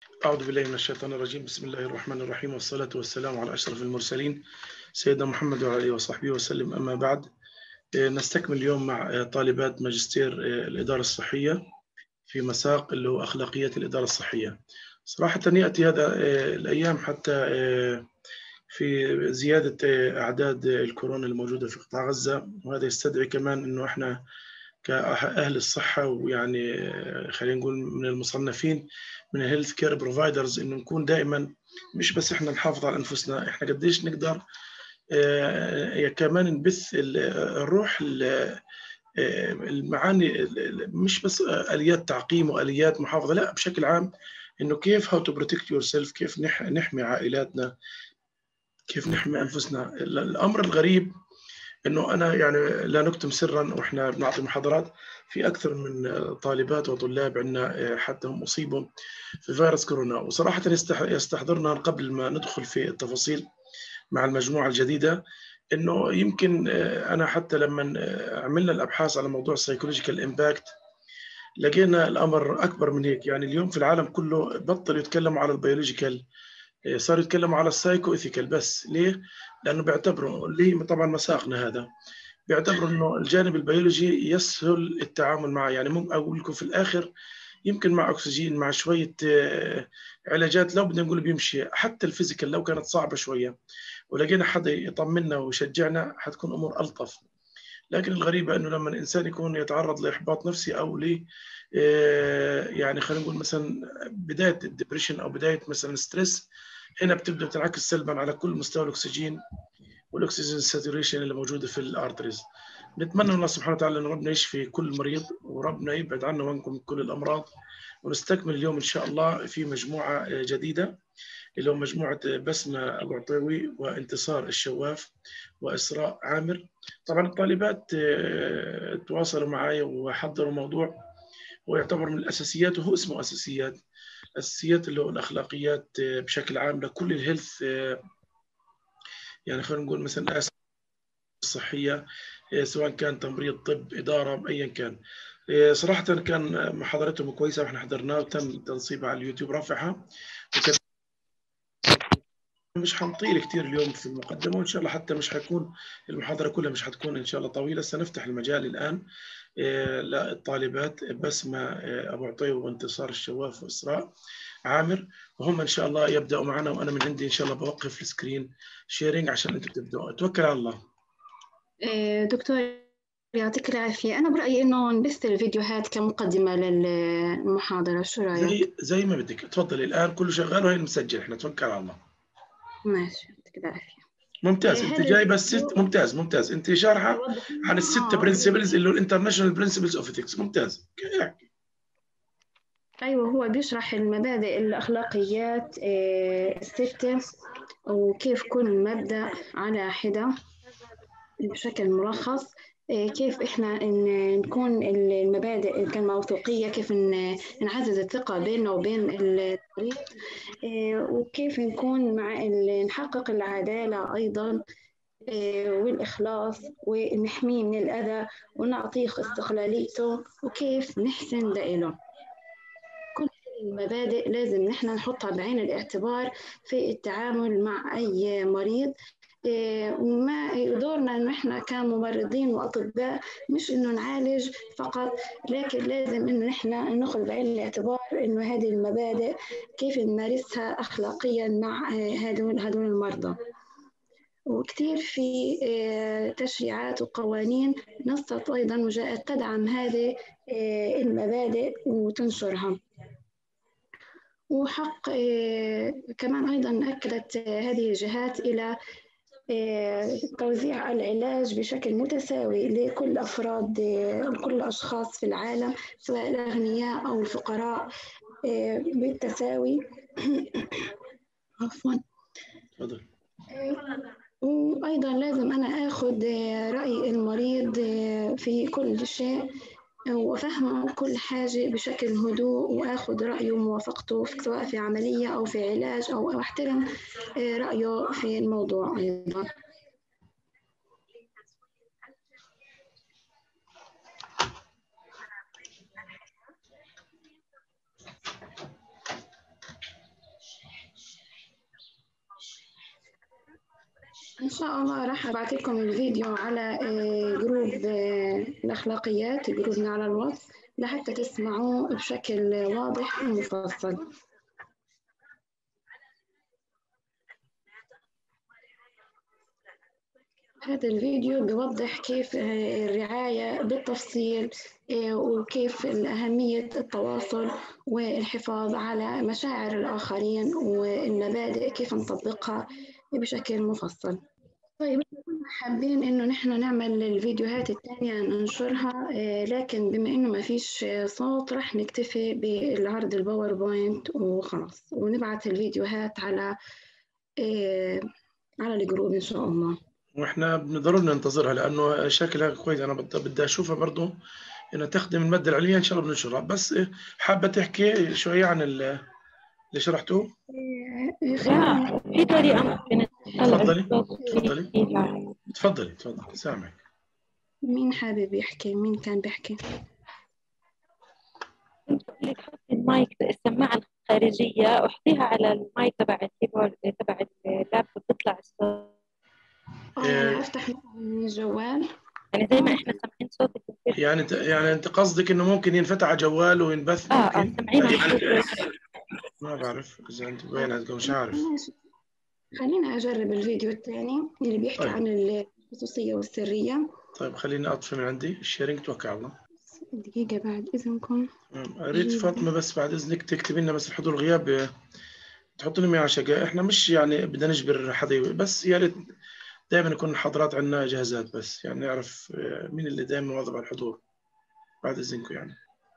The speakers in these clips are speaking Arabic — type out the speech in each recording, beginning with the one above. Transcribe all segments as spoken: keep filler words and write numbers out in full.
أعوذ بالله من الشيطان الرجيم. بسم الله الرحمن الرحيم، والصلاة والسلام على أشرف المرسلين سيدنا محمد وعلى آله وصحبه وسلم. أما بعد، نستكمل اليوم مع طالبات ماجستير الإدارة الصحية في مساق اللي هو أخلاقيات الإدارة الصحية. صراحة يأتي هذا الأيام حتى في زيادة أعداد الكورونا الموجودة في قطاع غزة، وهذا يستدعي كمان إنه إحنا كأهل الصحة ويعني خلينا نقول من المصنفين من الهيلث كير بروفايدرز، إنه نكون دائما مش بس إحنا نحافظ على أنفسنا، إحنا قديش نقدر آه كمان نبث الروح المعاني، مش بس آليات تعقيم وآليات محافظة، لا بشكل عام إنه كيف how to protect yourself، كيف نحمي عائلاتنا، كيف نحمي أنفسنا. الأمر الغريب انه انا يعني لا نكتم سرا، واحنا بنعطي محاضرات في اكثر من طالبات وطلاب عندنا حتى هم اصيبوا في فيروس كورونا، وصراحه يستحضرنا قبل ما ندخل في التفاصيل مع المجموعه الجديده انه يمكن انا حتى لما عملنا الابحاث على موضوع سايكولوجيكال امباكت لقينا الامر اكبر من هيك. يعني اليوم في العالم كله بطلوا يتكلموا على البيولوجيكال، صاروا يتكلموا على السايكو ايثيكال. بس ليه؟ لانه بيعتبروا اللي طبعا مساقنا هذا بيعتبروا انه الجانب البيولوجي يسهل التعامل معه. يعني ممكن اقول لكم في الاخر يمكن مع اكسجين مع شويه علاجات لو بدنا نقول بيمشي، حتى الفيزيكال لو كانت صعبه شويه ولقينا حدا يطمنا ويشجعنا حتكون امور الطف. لكن الغريبه انه لما الانسان يكون يتعرض لاحباط نفسي او ل يعني خلينا نقول مثلا بدايه الدبريشن او بدايه مثلا ستريس، هنا بتبدا تنعكس سلبا على كل مستوى الاكسجين والاكسجين ساتوريشن اللي موجوده في الارتريز. نتمنى من الله سبحانه وتعالى ان ربنا يشفي كل مريض وربنا يبعد عنا وعنكم كل الامراض. ونستكمل اليوم ان شاء الله في مجموعه جديده اللي هو مجموعه بسمه ابو عطيوي وانتصار الشواف واسراء عامر. طبعا الطالبات تواصلوا معي وحضروا موضوع ويعتبر من الاساسيات، وهو اسمه اساسيات اساسيات اللي هو الاخلاقيات بشكل عام لكل الهيلث، يعني خلينا نقول مثلا الصحيه سواء كان تمريض طب اداره ايا كان. صراحه كان محاضرتهم كويسه واحنا حضرناها وتم تنصيبها على اليوتيوب رافعها، مش حنطيل كثير اليوم في المقدمه، وان شاء الله حتى مش حيكون المحاضره كلها مش حتكون ان شاء الله طويله. سنفتح المجال الان للطالبات بسمه ابو عطيه وانتصار الشواف واسراء عامر، وهم ان شاء الله يبداوا معنا، وانا من عندي ان شاء الله بوقف السكرين شيرنج عشان انتم تبداوا. توكل على الله. دكتور يعطيك العافية، أنا برأيي إنه نبث الفيديوهات كمقدمة للمحاضرة، شو رأيك؟ زي زي ما بدك، تفضلي الآن كله شغال وهي المسجل، احنا توكل على الله. ماشي يعطيك العافية. ممتاز. انت جاي بس ست ممتاز ممتاز انت شارحة عن الست برنسبلز اللي هو الانترناشونال برنسبلز اوف ايثكس. ممتاز. احكي. أيوة، هو بيشرح المبادئ الأخلاقيات الستة وكيف كل مبدأ على حدة بشكل ملخص، كيف إحنا إن نكون المبادئ كالموثوقية، كيف نعزز الثقة بيننا وبين المريض، وكيف نكون مع نحقق العدالة أيضا والإخلاص ونحميه من الأذى ونعطيه استقلاليته وكيف نحسن لإله. كل المبادئ لازم نحن نحطها بعين الاعتبار في التعامل مع أي مريض، وما دورنا إنه إحنا كممرضين وأطباء مش إنه نعالج فقط، لكن لازم إنه إحنا نأخذ بعين الاعتبار إنه هذه المبادئ كيف نمارسها أخلاقيا مع هذول هذول المرضى. وكثير في تشريعات وقوانين نصت أيضا وجاءت تدعم هذه المبادئ وتنشرها. وحق كمان أيضا أكدت هذه الجهات إلى توزيع العلاج بشكل متساوي لكل أفراد كل الأشخاص في العالم سواء الأغنياء أو الفقراء بالتساوي. عفوا. تفضل. وأيضا لازم أنا أخذ رأي المريض في كل شيء وأفهمه كل حاجة بشكل هدوء وأخذ رأيه وموافقته سواء في عملية أو في علاج أو أحترم رأيه في الموضوع أيضا. إن شاء الله راح أبعت لكم الفيديو على جروب الأخلاقيات، جروبنا على الواتس، لحتى تسمعوه بشكل واضح ومفصل. هذا الفيديو بيوضح كيف الرعاية بالتفصيل وكيف أهمية التواصل والحفاظ على مشاعر الآخرين والمبادئ كيف نطبقها بشكل مفصل. طيب كنا حابين إنه نحن نعمل الفيديوهات التانية ننشرها، لكن بما إنه ما فيش صوت راح نكتفي بالعرض الباوربوينت وخلاص، ونبعث الفيديوهات على على الجروب إن شاء الله. واحنا بنضطر ننتظرها لانه شكلها كويس، انا بدي اشوفها برضه انها تخدم الماده العلميه، ان شاء الله بننشرها. بس حابه تحكي شويه عن اللي شرحته؟ لا، في طريقه ممكن تفضلي تفضلي تفضلي تفضلي سامعك. مين حابب يحكي؟ مين كان بيحكي؟ كنت بقول لك حطي المايك، السماعه الخارجيه احطيها على المايك تبع الكيبورد تبع اللابتوب تطلع الصوت. اه يعني افتح الجوال يعني زي ما احنا سامعين صوتك. يعني انت يعني انت قصدك انه ممكن ينفتح على جوال وينبث؟ اه ممكن اه سامعين. ما بعرف اذا انت وين، مش عارف. خلينا اجرب الفيديو الثاني اللي بيحكي طيب. عن الخصوصيه والسريه. طيب خليني اطفي من عندي الشيرنج، توكل على الله. دقيقه بعد اذنكم. اريد فاطمه بس بعد اذنك تكتبي لنا بس الحضور الغياب، تحط لنا على شقة. احنا مش يعني بدنا نجبر حدا، بس يا ريت دائما يكون الحضرات عندنا جاهزات، بس يعني نعرف مين اللي دائما مواظب على الحضور بعد اذنكم. يعني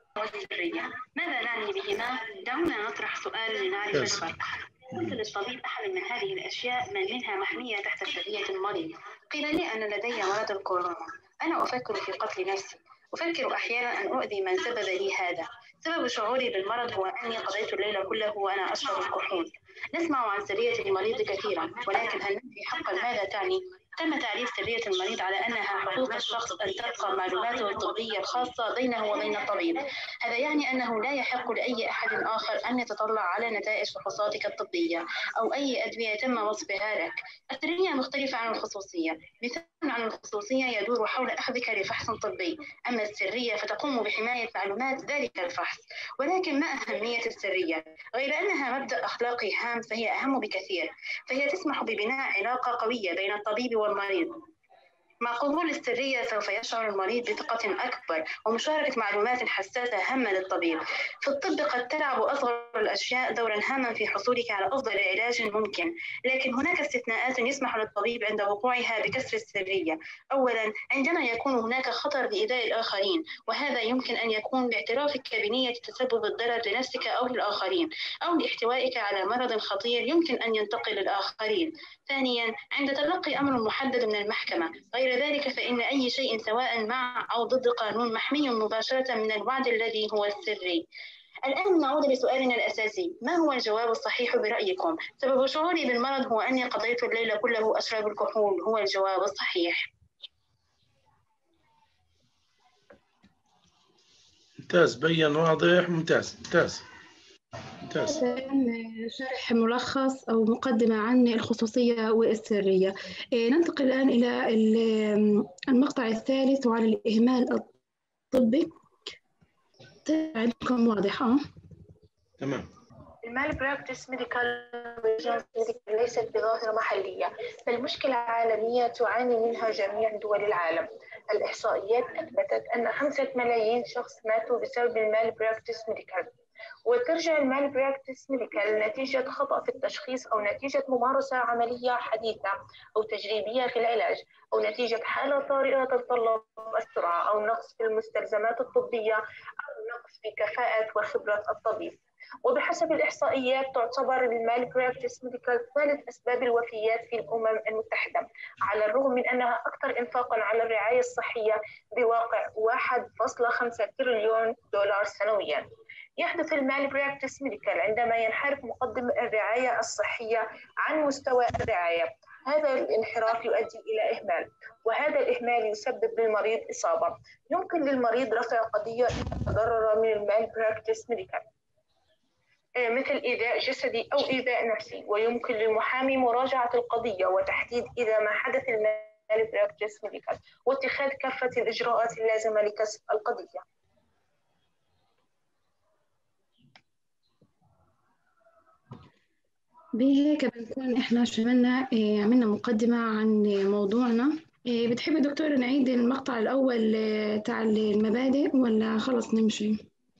ماذا نعني بهما؟ دعونا نطرح سؤال لنعرف الفرق. قلت للطبيب أحد من هذه الأشياء من منها محمية تحت سرية المريض. قيل لي أن لدي مرض الكورونا. أنا أفكر في قتل نفسي. أفكر أحيانا أن أؤذي من سبب لي هذا. سبب شعوري بالمرض هو أني قضيت الليل كله وأنا أشرب الكحول. نسمع عن سرية المريض كثيرا، ولكن هل ندري حقا ماذا تعني؟ تم تعريف سرية المريض على أنها حقوق الشخص أن تبقى معلوماته الطبية الخاصة بينه وبين الطبيب. هذا يعني أنه لا يحق لأي أحد آخر أن يتطلع على نتائج فحوصاتك الطبية أو أي أدوية تم وصفها لك. السرية مختلفة عن الخصوصية. مثال عن الخصوصية يدور حول أخذك لفحص طبي، أما السرية فتقوم بحماية معلومات ذلك الفحص. ولكن ما أهمية السرية؟ غير أنها مبدأ أخلاقي هام فهي أهم بكثير، فهي تسمح ببناء علاقة قوية بين الطبيب والمريض. مع قبول السرية سوف يشعر المريض بثقة أكبر ومشاركة معلومات حساسة هامة للطبيب. في الطب قد تلعب أصغر الأشياء دورا هاما في حصولك على أفضل علاج ممكن، لكن هناك استثناءات يسمح للطبيب عند وقوعها بكسر السرية. أولا، عندما يكون هناك خطر لإيذاء الآخرين، وهذا يمكن أن يكون باعترافك بنية تسبب الضرر لنفسك أو للآخرين، أو لاحتوائك على مرض خطير يمكن أن ينتقل للآخرين. ثانيا، عند تلقي أمر محدد من المحكمة. غير ذلك فإن أي شيء سواء مع أو ضد قانون محمي مباشرة من الوعد الذي هو السري. الآن نعود لسؤالنا الأساسي، ما هو الجواب الصحيح برأيكم؟ سبب شعوري بالمرض هو أني قضيت الليل كله أشرب الكحول هو الجواب الصحيح. ممتاز، بين واضح، ممتاز ممتاز ممتاز. شرح ملخص أو مقدمة عن الخصوصية والسرية. ننتقل الآن إلى المقطع الثالث وعن الإهمال الطبي. عندكم واضحة؟ تمام. المال براكتس ميديكال ليست بظاهرة محلية، بل مشكلة عالمية تعاني منها جميع دول العالم. الإحصائيات أثبتت أن خمسة ملايين شخص ماتوا بسبب المال براكتس ميديكال. وترجع المال براكتس ميديكال نتيجة خطأ في التشخيص أو نتيجة ممارسة عملية حديثة أو تجريبية في العلاج أو نتيجة حالة طارئة تتطلب السرعة أو نقص في المستلزمات الطبية أو نقص في كفاءة وخبرة الطبيب. وبحسب الإحصائيات تعتبر المال براكتس ميديكال ثالث أسباب الوفيات في الأمم المتحدة، على الرغم من أنها أكثر إنفاقاً على الرعاية الصحية بواقع واحد فاصلة خمسة تريليون دولار سنوياً. يحدث المال براكتس ميديكال عندما ينحرف مقدم الرعاية الصحية عن مستوى الرعاية. هذا الانحراف يؤدي إلى إهمال، وهذا الإهمال يسبب للمريض إصابة. يمكن للمريض رفع قضية إذا تضرر من المال براكتس ميديكال. مثل إيذاء جسدي أو إيذاء نفسي، ويمكن للمحامي مراجعة القضية وتحديد إذا ما حدث المالبراكتس ميديكال واتخاذ كافة الإجراءات اللازمة لكسب القضية. بهيك بنكون إحنا شملنا إيه، عملنا مقدمة عن موضوعنا. إيه، بتحبي دكتور نعيد المقطع الأول إيه، تاع المبادئ ولا خلص نمشي؟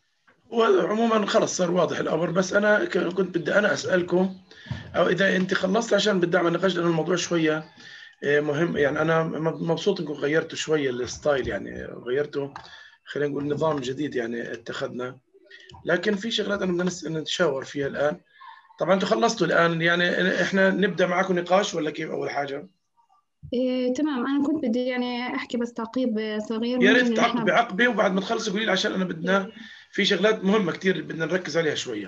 وعموما خلص صار واضح الأمر، بس أنا كنت بدي أنا أسألكم، أو إذا أنت خلصت عشان بدي أعمل نقاش، لأن الموضوع شوية مهم. يعني أنا مبسوط إنكم غيرتوا شوية الستايل، يعني غيرتوا خلينا نقول نظام جديد يعني اتخذنا، لكن في شغلات أنا بدنا نتشاور فيها الآن. طبعا أنتم خلصتوا الآن، يعني إحنا نبدأ معكم نقاش ولا كيف أول حاجة؟ إيه، تمام. أنا كنت بدي يعني أحكي بس تعقيب صغير. يا ريت ممكن تعقبي إحنا عقبي وبعد ما تخلصي قولي لي، عشان أنا بدنا في شغلات مهمة كتير بدنا نركز عليها شوية.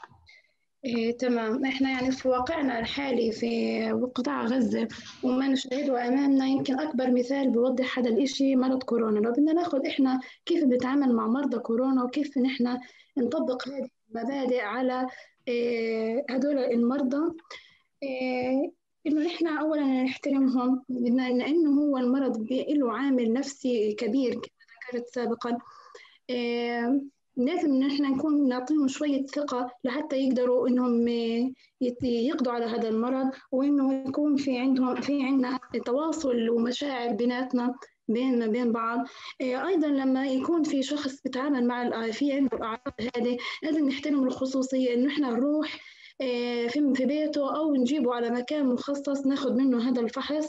إيه، تمام. إحنا يعني في واقعنا الحالي في قطاع غزة وما نشاهده أمامنا، يمكن أكبر مثال بيوضح هذا الإشي مرض كورونا. لو بدنا ناخد إحنا كيف بنتعامل مع مرضى كورونا وكيف نحن نطبق هذه المبادئ على إيه هدول المرضى، إيه إنه نحن أولا نحترمهم، بدنا لأنه هو المرض له عامل نفسي كبير كما ذكرت سابقا. إيه لازم إن إحنا نكون نعطيهم شوية ثقة لحتى يقدروا إنهم يقضوا على هذا المرض، وإنه يكون في عندهم في عندنا تواصل ومشاعر بيناتنا بين بين بعض. أيضا لما يكون في شخص بيتعامل مع في عنده الأعراض هذه، لازم نحترم الخصوصية، إنه إحنا نروح في في بيته أو نجيبه على مكان مخصص ناخد منه هذا الفحص،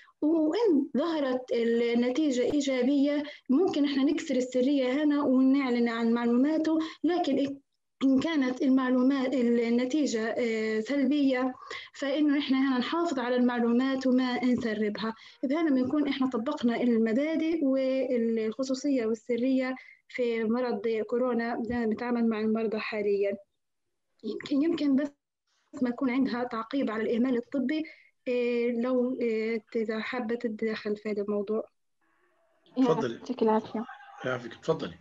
وإن ظهرت النتيجة إيجابية ممكن إحنا نكسر السرية هنا ونعلن عن معلوماته. لكن إن كانت المعلومات النتيجة سلبية، فإنه إحنا هنا نحافظ على المعلومات وما نسربها. بهذا بنكون إحنا طبقنا المبادئ والخصوصية والسرية في مرض كورونا زي ما بنتعامل مع المرضى حاليا. يمكن يمكن بس ما يكون عندها تعقيب على الإهمال الطبي، إيه لو إيه إذا حابة تتدخل في هذا الموضوع. تفضلي. يعطيك العافية. يعافيك، تفضلي.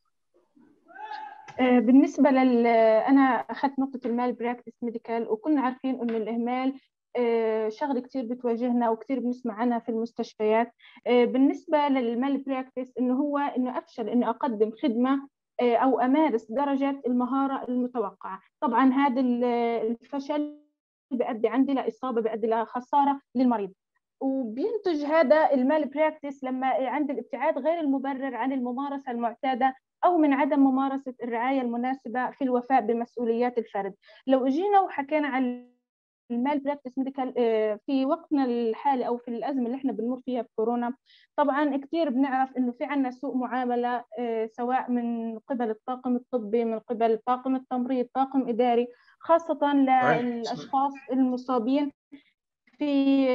بالنسبة لل أنا أخذت نقطة المال براكتس ميديكال، وكنا عارفين إنه الإهمال شغلة كتير بتواجهنا وكتير بنسمع عنها في المستشفيات. بالنسبة للمال براكتس إنه هو إنه أفشل إنه أقدم خدمة أو أمارس درجة المهارة المتوقعة. طبعا هذا الفشل بيؤدي عندي لإصابة، بيؤدي لخسارة للمريض، وبينتج هذا المال براكتس لما عند الابتعاد غير المبرر عن الممارسة المعتادة أو من عدم ممارسة الرعاية المناسبة في الوفاء بمسؤوليات الفرد. لو اجينا وحكينا عن المال براكتس ميديكال في وقتنا الحالي أو في الأزمة اللي احنا بنمر فيها بكورونا، طبعا كتير بنعرف إنه في عنا سوء معاملة، سواء من قبل الطاقم الطبي، من قبل طاقم التمريض، طاقم إداري، خاصة للأشخاص المصابين في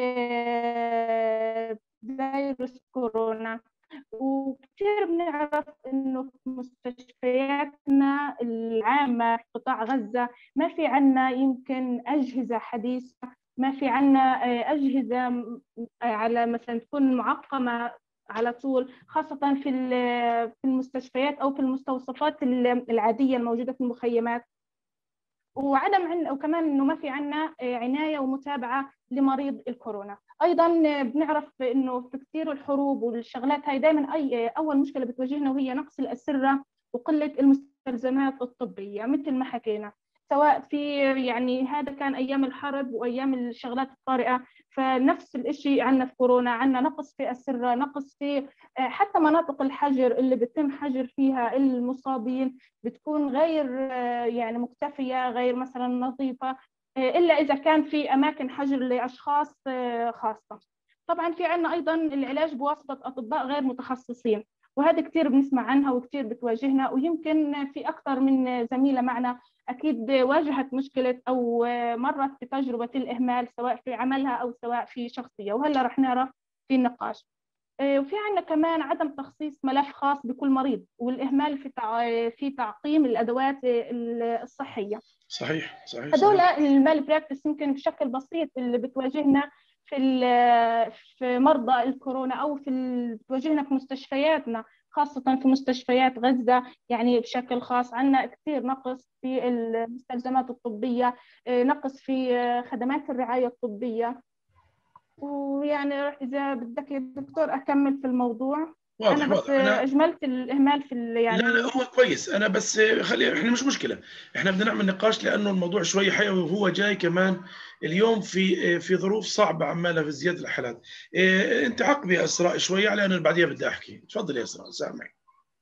فيروس كورونا. وكثير بنعرف إنه في مستشفياتنا العامة في قطاع غزة ما في عنا يمكن أجهزة حديثة، ما في عنا أجهزة على مثلا تكون معقمة على طول، خاصة في في المستشفيات أو في المستوصفات العادية الموجودة في المخيمات. وعدم عنا وكمان إنه ما في عنا عناية ومتابعة لمريض الكورونا. أيضاً بنعرف إنه في كثير الحروب والشغلات هاي دائماً أي أول مشكلة بتواجهنا وهي نقص الأسرة وقلة المستلزمات الطبية مثل ما حكينا، سواء في يعني هذا كان أيام الحرب وأيام الشغلات الطارئة، فنفس الإشي عنا في كورونا، عنا نقص في أسرة، نقص في حتى مناطق الحجر اللي بتم حجر فيها المصابين بتكون غير يعني مكتفية، غير مثلا نظيفة، إلا إذا كان في أماكن حجر لأشخاص خاصة. طبعا في عنا أيضا العلاج بواسطة أطباء غير متخصصين، وهذا كتير بنسمع عنها وكتير بتواجهنا، ويمكن في أكثر من زميلة معنا أكيد واجهت مشكلة أو مرت بتجربة الإهمال سواء في عملها أو سواء في شخصية، وهلا رح نعرف في النقاش. وفي عندنا كمان عدم تخصيص ملف خاص بكل مريض، والإهمال في في تعقيم الأدوات الصحية. صحيح صحيح. هذول المال براكتس يمكن بشكل بسيط اللي بتواجهنا في في مرضى الكورونا أو في بتواجهنا في مستشفياتنا خاصة في مستشفيات غزة. يعني بشكل خاص عندنا كثير نقص في المستلزمات الطبية، نقص في خدمات الرعاية الطبية. ويعني إذا بدك يا دكتور أكمل في الموضوع. واضح أنا بس واضح. أنا أجملت الإهمال في يعني لا لا هو كويس. انا بس خلي احنا مش مشكله، احنا بدنا نعمل نقاش لانه الموضوع شوي حيوي، وهو جاي كمان اليوم في في ظروف صعبه عماله في زياده الحالات. إيه انت عقبي يا اسراء شوي على انا بعديها بدي احكي. تفضل يا اسراء سامعك.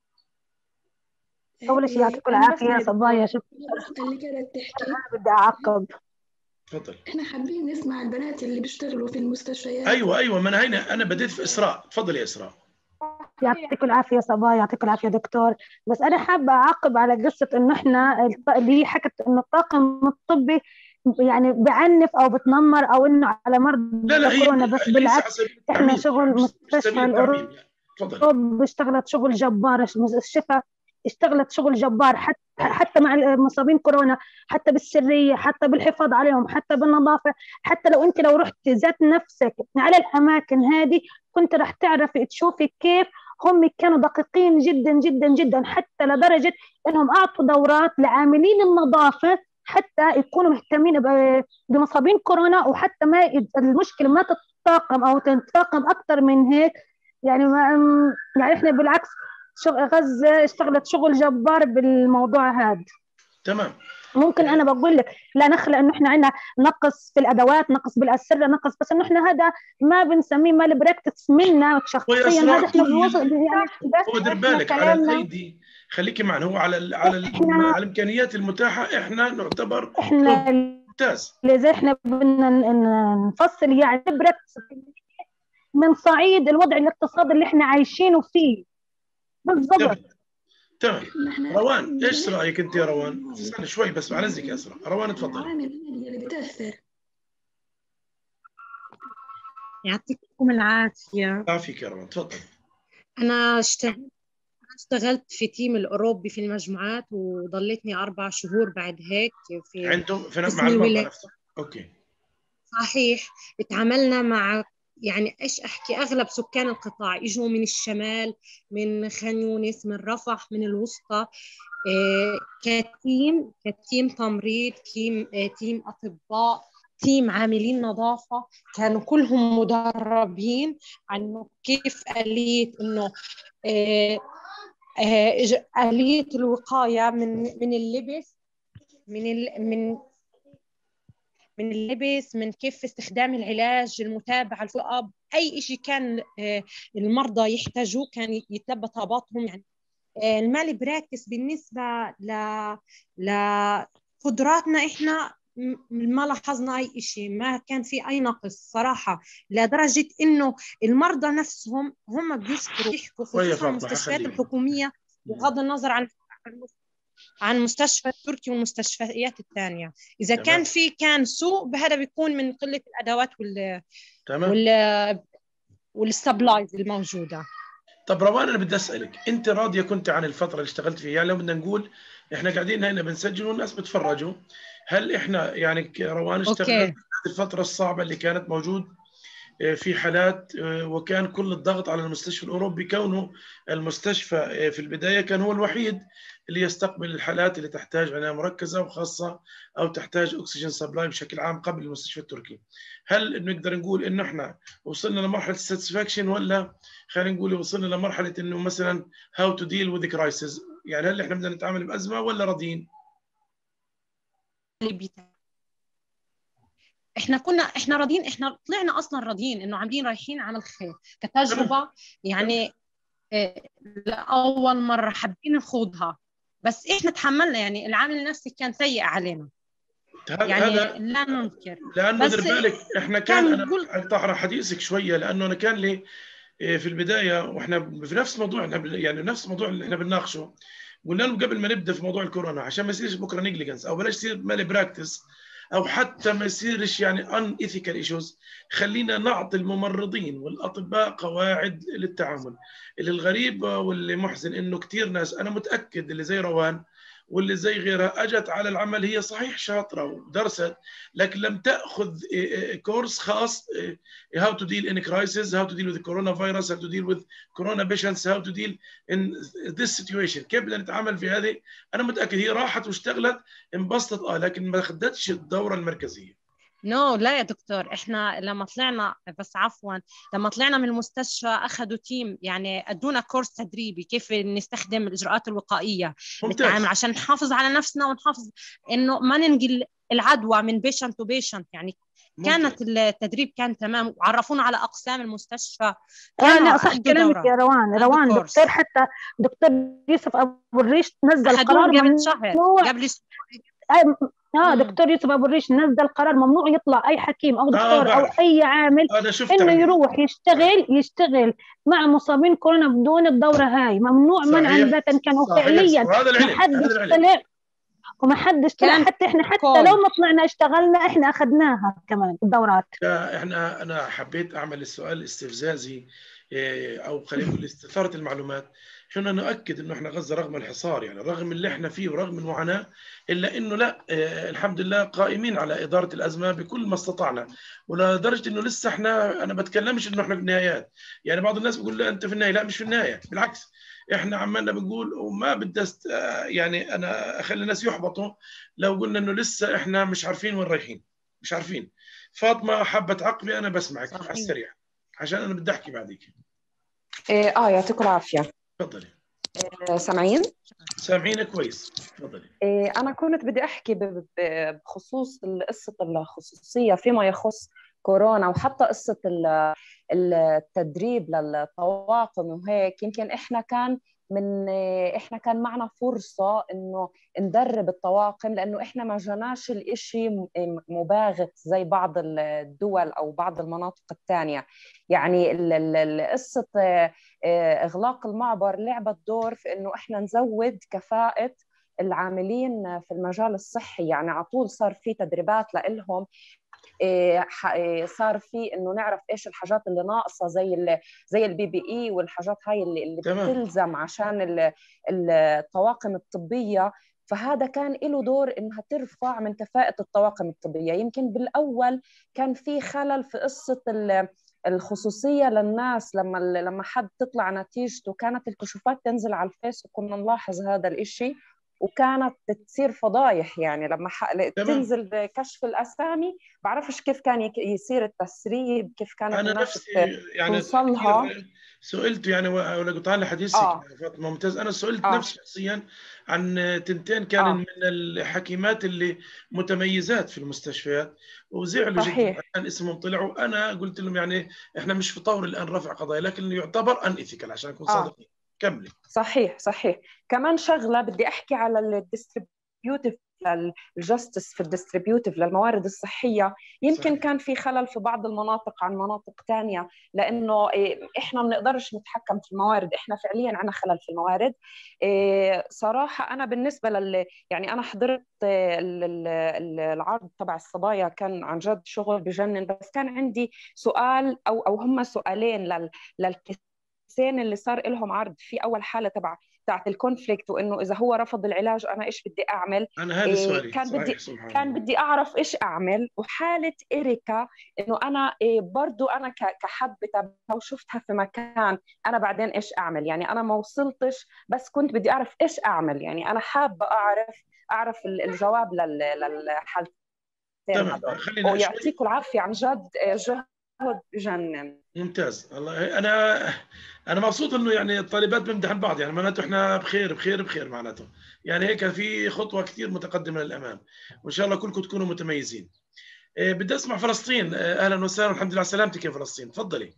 اول شيء يعطيكم العافيه صبايا. شوف اللي كانت تحكي بدي اعقب. تفضل. احنا حابين نسمع البنات اللي بيشتغلوا في المستشفيات. ايوه ايوه ما انا هنا انا بديت في اسراء. تفضل يا اسراء. يعطيكم العافيه صبايا، يعطيكم العافيه دكتور. بس انا حابه اعقب على قصه انه احنا اللي هي حكت انه الطاقم الطبي يعني بعنف او بتنمر او انه على مرضى لا لا كورونا، هي بس ليس بالعكس احنا شغل مستشفى الأوروبي. الأوروبي اشتغلت شغل جبار، الشفاء اشتغلت شغل جبار حتى حتى مع المصابين كورونا، حتى بالسريه، حتى بالحفاظ عليهم، حتى بالنظافه. حتى لو انت لو رحت ذات نفسك على الاماكن هذه كنت راح تعرفي تشوفي كيف هم كانوا دقيقين جدا جدا جدا، حتى لدرجه انهم اعطوا دورات لعاملين النظافه حتى يكونوا مهتمين بمصابين كورونا، وحتى ما المشكله ما تتطاقم او تتفاقم اكثر من هيك. يعني ما يعني احنا بالعكس غزة اشتغلت شغل جبار بالموضوع هذا. تمام. ممكن انا بقول لك لا نخلى انه احنا عندنا نقص في الادوات، نقص بالاسره، نقص، بس انه احنا هذا ما بنسميه مال براكتس منا شخصيا، هذا احنا بوصل يعني. هو دير بالك على الايدي، خليكي معنا. هو على ال على, ال على الامكانيات المتاحه احنا نعتبر احنا ممتاز. لذا احنا بدنا نفصل يعني براكتس من صعيد الوضع الاقتصادي اللي احنا عايشينه فيه بالضبط. تمام. روان ايش رايك انت يا روان؟ استنى شوي بس بعزك يا اسراء. روان تفضلي. العوامل اللي بتاثر. يعطيكم العافيه. يعافيك يا روان تفضل. انا اشتغلت اشتغلت في تيم الاوروبي في المجموعات، وضليتني اربع شهور بعد هيك في عندهم في مع المرضى نفسهم. اوكي صحيح. اتعاملنا مع يعني ايش احكي اغلب سكان القطاع اجوا من الشمال، من خان يونس، من رفح، من الوسطى. إيه كتيم كتيم تمريض، تيم إيه تيم اطباء، تيم عاملين نظافه، كانوا كلهم مدربين عن كيف آلية انه إيه إيه آلية الوقايه من من اللبس، من ال من من اللبس، من كيف استخدام العلاج، المتابعة، الفولو، أي شيء كان المرضى يحتاجوه كان يتلبى طلباتهم. يعني المالي براكتس بالنسبة ل لقدراتنا إحنا ما لاحظنا أي شيء، ما كان في أي نقص صراحة، لدرجة إنه المرضى نفسهم هم بيشكروا يحكوا خصوصا المستشفيات الحكومية، بغض النظر عن عن مستشفى التركي والمستشفيات الثانية. إذا تمام. كان في كان سوء بهذا بيكون من قلة الأدوات وال تمام. وال والسبلايز الموجودة. طب روان أنا بدي أسألك، أنت راضية كنت عن الفترة اللي اشتغلت فيها؟ يعني لو بدنا نقول إحنا قاعدين هنا بنسجل والناس بتفرجوا، هل إحنا يعني روان اشتغلت الفترة الصعبة اللي كانت موجود في حالات وكان كل الضغط على المستشفى الأوروبي كونه المستشفى في البداية كان هو الوحيد اللي يستقبل الحالات اللي تحتاج عناية مركزة وخاصة أو تحتاج أكسجين سبلاي بشكل عام قبل المستشفى التركي؟ هل نقدر نقول إنه إحنا وصلنا لمرحلة الساتسفاكشن، ولا خلينا نقول وصلنا لمرحلة إنه مثلا how to deal with the crisis؟ يعني هل إحنا بدنا نتعامل بأزمة ولا راضيين؟ احنا كنا احنا راضيين، احنا طلعنا اصلا راضيين انه عاملين رايحين عمل خير كتجربه، يعني لاول مره حابين نخوضها، بس احنا تحملنا. يعني العامل النفسي كان سيء علينا يعني لا ننكر. لانه دير بالك احنا كان, كان انا اقطع حديثك شويه، لانه انا كان لي في البدايه واحنا في نفس موضوع يعني نفس الموضوع اللي احنا بنناقشه، قلنا لهم قبل ما نبدا في موضوع الكورونا عشان ما يصيرش بكره نيجليجنس او بلاش يصير مالي براكتس او حتى ما يصيرش يعني ان ايثيكال ايشوز، خلينا نعطي الممرضين والاطباء قواعد للتعامل. اللي الغريب واللي محزن انه كثير ناس، انا متاكد اللي زي روان واللي زي غيرها اجت على العمل، هي صحيح شاطره ودرست لكن لم تاخذ كورس خاص how to deal in crisis, how to deal with the coronavirus, how to deal with corona patients, how to deal in this situation. كيف بدنا نتعامل في هذه. انا متاكد هي راحت واشتغلت انبسطت اه لكن ما اخذتش الدوره المركزيه. نو no, لا يا دكتور، احنا لما طلعنا بس عفوا لما طلعنا من المستشفى اخذوا تيم يعني ادونا كورس تدريبي كيف نستخدم الاجراءات الوقائيه للتعامل عشان نحافظ على نفسنا ونحافظ انه ما ننقل العدوى من بيشنت تو بيشنت يعني. ممتاز. كانت التدريب كان تمام وعرفونا على اقسام المستشفى. اه صح كلامك يا روان. روان دكتور حتى دكتور يوسف ابو الريش نزل قرار قبل شهر قبل اه دكتور يوسف ابو الريش نزل قرار ممنوع يطلع اي حكيم او دكتور آه او اي عامل انه يروح يشتغل يشتغل مع مصابين كورونا بدون الدوره هاي. ممنوع منعا باتا كان وفعليا ما حدش طلع وما حدش طلع. حتى احنا حتى كون. لو ما طلعنا اشتغلنا احنا اخذناها كمان الدورات. احنا انا حبيت اعمل السؤال استفزازي او خلينا نقول استثاره المعلومات عشان نؤكد انه احنا غزه رغم الحصار يعني رغم اللي احنا فيه ورغم المعاناه الا انه لا اه الحمد لله قائمين على اداره الازمه بكل ما استطعنا، ولدرجه انه لسه احنا انا بتكلمش انه احنا في النهايات يعني. بعض الناس بيقول لا انت في النهايه، لا مش في النهايه بالعكس احنا عمالنا بنقول وما بدي يعني انا اخلي الناس يحبطوا لو قلنا انه لسه احنا مش عارفين وين رايحين مش عارفين. فاطمه حابه تعقبي انا بسمعك على السريع عشان انا بدي احكي بعديك. اه يعطيكم العافيه. تفضلي. آه سامعين؟ سامعين كويس تفضلي. آه انا كنت بدي احكي بخصوص قصه الخصوصيه فيما يخص كورونا وحتى قصه التدريب للطواقم وهيك. يمكن احنا كان من احنا كان معنا فرصه انه ندرب الطواقم لانه احنا ما جناش الاشي مباغت زي بعض الدول او بعض المناطق الثانيه. يعني قصه اغلاق المعبر لعبت دور في انه احنا نزود كفاءه العاملين في المجال الصحي. يعني على طول صار في تدريبات لهم، صار في انه نعرف ايش الحاجات اللي ناقصه زي زي البي بي اي والحاجات هاي اللي, اللي بتلزم عشان الطواقم الطبيه. فهذا كان له دور انها ترفع من كفاءه الطواقم الطبيه. يمكن بالاول كان في خلل في قصه الخصوصيه للناس لما لما حد تطلع نتيجته كانت الكشوفات تنزل على الفيس وكنا نلاحظ هذا الاشي وكانت تصير فضايح. يعني لما تنزل كشف الاسامي بعرفش كيف كان يصير التسريب كيف كانت أنا الناس يعني توصلها. سئلت يعني ولا قطع لي حديثك آه. فاطمه ممتاز. انا سئلت آه. نفسي شخصيا عن تنتين كان آه. من الحكيمات اللي متميزات في المستشفيات وزعلوا جدا كان اسمهم طلعوا. انا قلت لهم يعني احنا مش في طور الان رفع قضايا لكن يعتبر ان ايثيكال عشان نكون صادقين. آه. كملي. صحيح صحيح. كمان شغله بدي احكي على الديستريبيوتيف الجستس في الديستريبيوتيف للموارد الصحيه. يمكن صحيح. كان في خلل في بعض المناطق عن مناطق ثانيه لانه احنا ما بنقدرش نتحكم في الموارد. احنا فعليا عندنا خلل في الموارد. صراحه انا بالنسبه لل يعني انا حضرت العرض تبع الصبايا كان عن جد شغل بجنن. بس كان عندي سؤال او او هم سؤالين لل للكسين اللي صار لهم عرض. في اول حاله تبع تاعت الكونفليكت وانه اذا هو رفض العلاج انا ايش بدي اعمل. انا هذا سؤالي كان بدي كان بدي اعرف ايش اعمل. وحاله إريكا انه انا برضو انا كحبتها وشفتها في مكان انا بعدين ايش اعمل. يعني انا ما وصلتش بس كنت بدي اعرف ايش اعمل. يعني انا حابه اعرف اعرف الجواب للحالتين هذول. ويعطيكم العافيه عن جد جهد بجنن. ممتاز. الله انا انا مبسوط انه يعني الطالبات بيمدحن بعض يعني معناته احنا بخير بخير بخير معناته يعني هيك في خطوه كثير متقدمه للامام وان شاء الله كلكم تكونوا متميزين. أه بدي اسمع فلسطين. أه اهلا وسهلا والحمد لله على سلامتك يا فلسطين. تفضلي.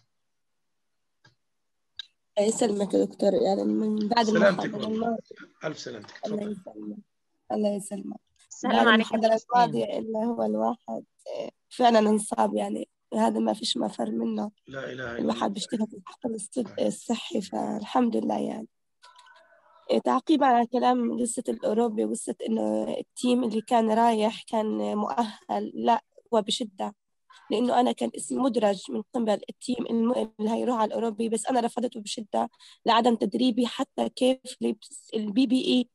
يسلمك يا دكتور. يعني من بعد المحاضره الف سلامتك. الله يسلمك. الله يسلمك. السلام عليكم. المحاضره الماضيه الا هو الواحد فعلا انصاب يعني هذا ما فيش مفر منه. لا إله إلا الله. الواحد بيشتغل في الحقل الصحي فالحمد لله. يعني تعقيبا على كلام قصة الأوروبي وقصة إنه التيم اللي كان رايح كان مؤهل، لا هو بشدة لأنه أنا كان اسمي مدرج من قبل التيم اللي هيروح على الأوروبي بس أنا رفضته بشدة لعدم تدريبي حتى كيف لبس البي بي إي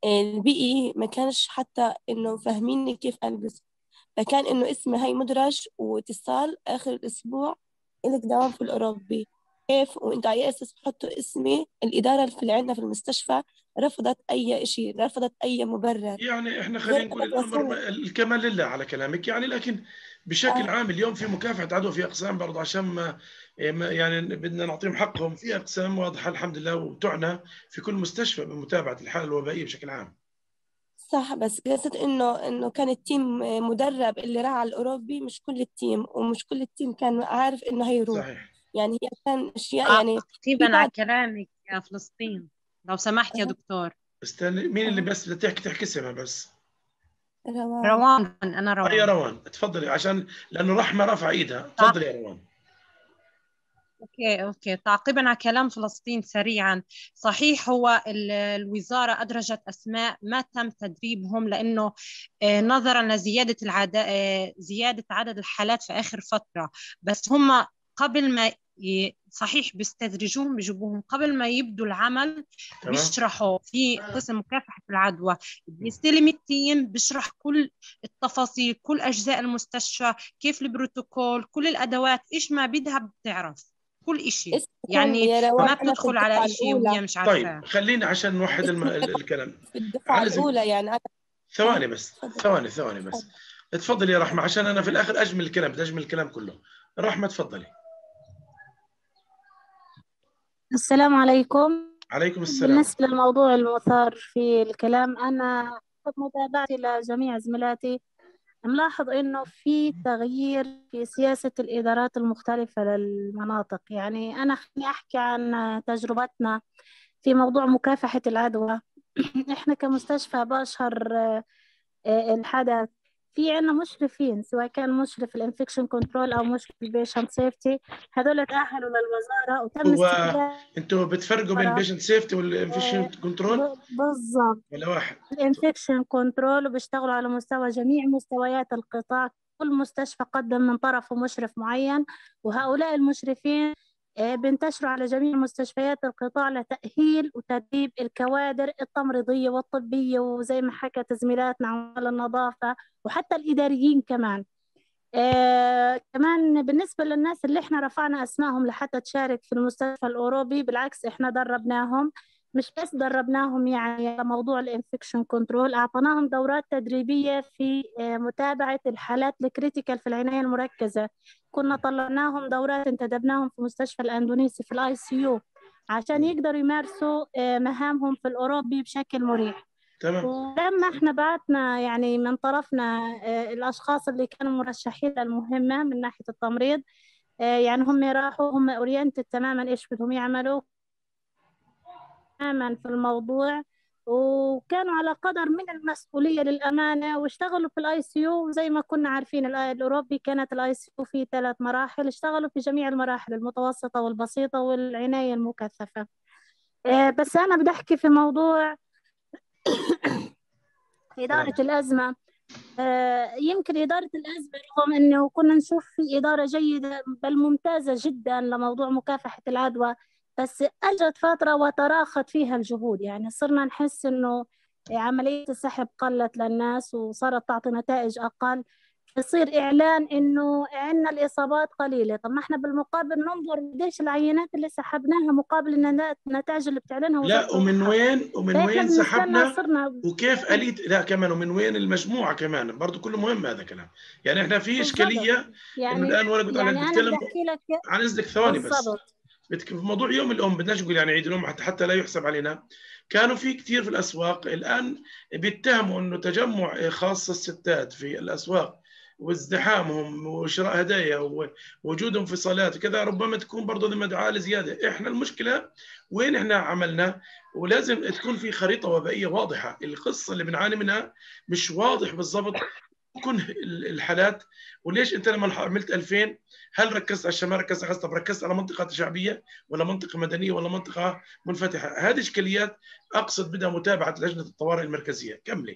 البيئي ما كانش حتى إنه فاهميني كيف ألبس، فكان إنه اسمي هاي مدرج واتصال آخر الأسبوع إلك دوام في الأوروبي، كيف وأنتوا على أساس تحطوا اسمي؟ الإدارة اللي عندنا في المستشفى رفضت أي شيء، رفضت أي مبرر. يعني إحنا خلينا نقول الأمر الكمال لله على كلامك يعني، لكن بشكل عام اليوم في مكافحة عدوى في أقسام برضه عشان ما يعني بدنا نعطيهم حقهم، في أقسام واضحة الحمد لله وتعنى في كل مستشفى بمتابعة الحالة الوبائية بشكل عام. صح، بس قصة إنه إنه كان التيم مدرب اللي راح على الأوروبي، مش كل التيم، ومش كل التيم كان عارف إنه هيروح. صحيح. يعني هي كان أشياء يعني تقريبا على كلامك يا فلسطين لو سمحت يا دكتور. استنى مين اللي بس بدها تحكي تحكي اسمها بس؟ روان. روان أنا روان. يا روان تفضلي، عشان لأنه رحمة رفع إيدها، تفضلي يا روان. أوكي أوكي تعقيبا على كلام فلسطين سريعا، صحيح هو الوزارة أدرجت أسماء ما تم تدريبهم لأنه نظرا لزيادة العدد زيادة عدد الحالات في آخر فترة، بس هم قبل ما صحيح بيستدرجوهم بيجيبوهم قبل ما يبدوا العمل بيشرحوا في قسم مكافحة العدوى، بيستلم التيم بيشرح كل التفاصيل كل أجزاء المستشفى كيف البروتوكول كل الأدوات إيش ما بدها بتعرف كل إشي، يعني ما بتدخل على إشي وهي مش عارفة. طيب خلينا عشان نوحد الم... الكلام في الدفعة الأولى يعني أنا... ثواني بس ثواني ثواني بس اتفضلي يا رحمة عشان أنا في الآخر أجمل الكلام، بدي أجمل الكلام كله. رحمة تفضلي. السلام عليكم. عليكم السلام. بالنسبة للموضوع المثار في الكلام، أنا متابعتي لجميع زملاتي نلاحظ إنه في تغيير في سياسة الإدارات المختلفة للمناطق. يعني أنا خليني أحكي عن تجربتنا في موضوع مكافحة العدوى. إحنا كمستشفى بأشهر الحدث في عنا مشرفين، سواء كان مشرف الانفكشن كنترول او مشرف البيشنت سيفتي، هذول تأهلوا للوزارة وتم استخدام. انتوا بتفرقوا بين البيشنت سيفتي والانفكشن كنترول؟ بالضبط، ولا واحد؟ الانفكشن كنترول وبيشتغلوا على مستوى جميع مستويات القطاع، كل مستشفى قدم من طرفه مشرف معين، وهؤلاء المشرفين بينتشروا على جميع مستشفيات القطاع لتأهيل وتدريب الكوادر التمريضية والطبية، وزي ما حكت زميلاتنا عمال النظافة وحتى الإداريين كمان. آه كمان بالنسبة للناس اللي احنا رفعنا أسمائهم لحتى تشارك في المستشفى الأوروبي، بالعكس احنا دربناهم، مش بس دربناهم يعني على موضوع الانفكشن كنترول، أعطيناهم دورات تدريبية في آه متابعة الحالات الكريتيكال في العناية المركزة. كنا طلعناهم دورات انتدبناهم في مستشفى الأندونيسي في الاي سي يو عشان يقدروا يمارسوا آه مهامهم في الأوروبي بشكل مريح. تمام. ولما احنا بعتنا يعني من طرفنا آه الاشخاص اللي كانوا مرشحين للمهمه من ناحيه التمريض، آه يعني هم راحوا هم اورينتد تماما ايش بدهم يعملوا تماما في الموضوع، وكانوا على قدر من المسؤوليه للامانه، واشتغلوا في الاي سي يو. زي ما كنا عارفين الاوروبي كانت الاي سي يو في ثلاث مراحل، اشتغلوا في جميع المراحل المتوسطه والبسيطه والعنايه المكثفه. آه بس انا بدي احكي في موضوع إدارة الأزمة. آه يمكن إدارة الأزمة رغم أنه كنا نشوف في إدارة جيدة بل ممتازة جدا لموضوع مكافحة العدوى، بس أجت فترة وتراخت فيها الجهود. يعني صرنا نحس أنه عملية السحب قلت للناس وصارت تعطي نتائج أقل، يصير إعلان إنه عندنا الإصابات قليلة. طب ما إحنا بالمقابل ننظر قديش العينات اللي سحبناها مقابل النتائج اللي بتعلنها وزارة لا ومن وين ومن وين سحبنا صرنا وكيف آلية، لا كمان ومن وين المجموعة كمان برضه كله مهم هذا كلام. يعني إحنا في إشكالية يعني إنه الآن وأنا قلت يعني أنا بتكلم لك عن إذنك ثواني بس في موضوع يوم الأم، بدناش نقول يعني عيد الأم حتى حتى لا يحسب علينا. كانوا في كثير في الأسواق الآن بيتهموا إنه تجمع خاص الستات في الأسواق وازدحامهم وشراء هدايا ووجودهم في صالات وكذا ربما تكون برضه مدعاة لزيادة. إحنا المشكلة وين إحنا عملنا، ولازم تكون في خريطة وبائية واضحة. القصة اللي بنعاني منها مش واضح بالضبط كل الحالات، وليش أنت لما عملت ألفين هل ركزت على الشمال ركزت على طب ركزت على منطقة شعبية ولا منطقة مدنية ولا منطقة منفتحة؟ هذه إشكاليات أقصد بدها متابعة لجنة الطوارئ المركزية. كملي.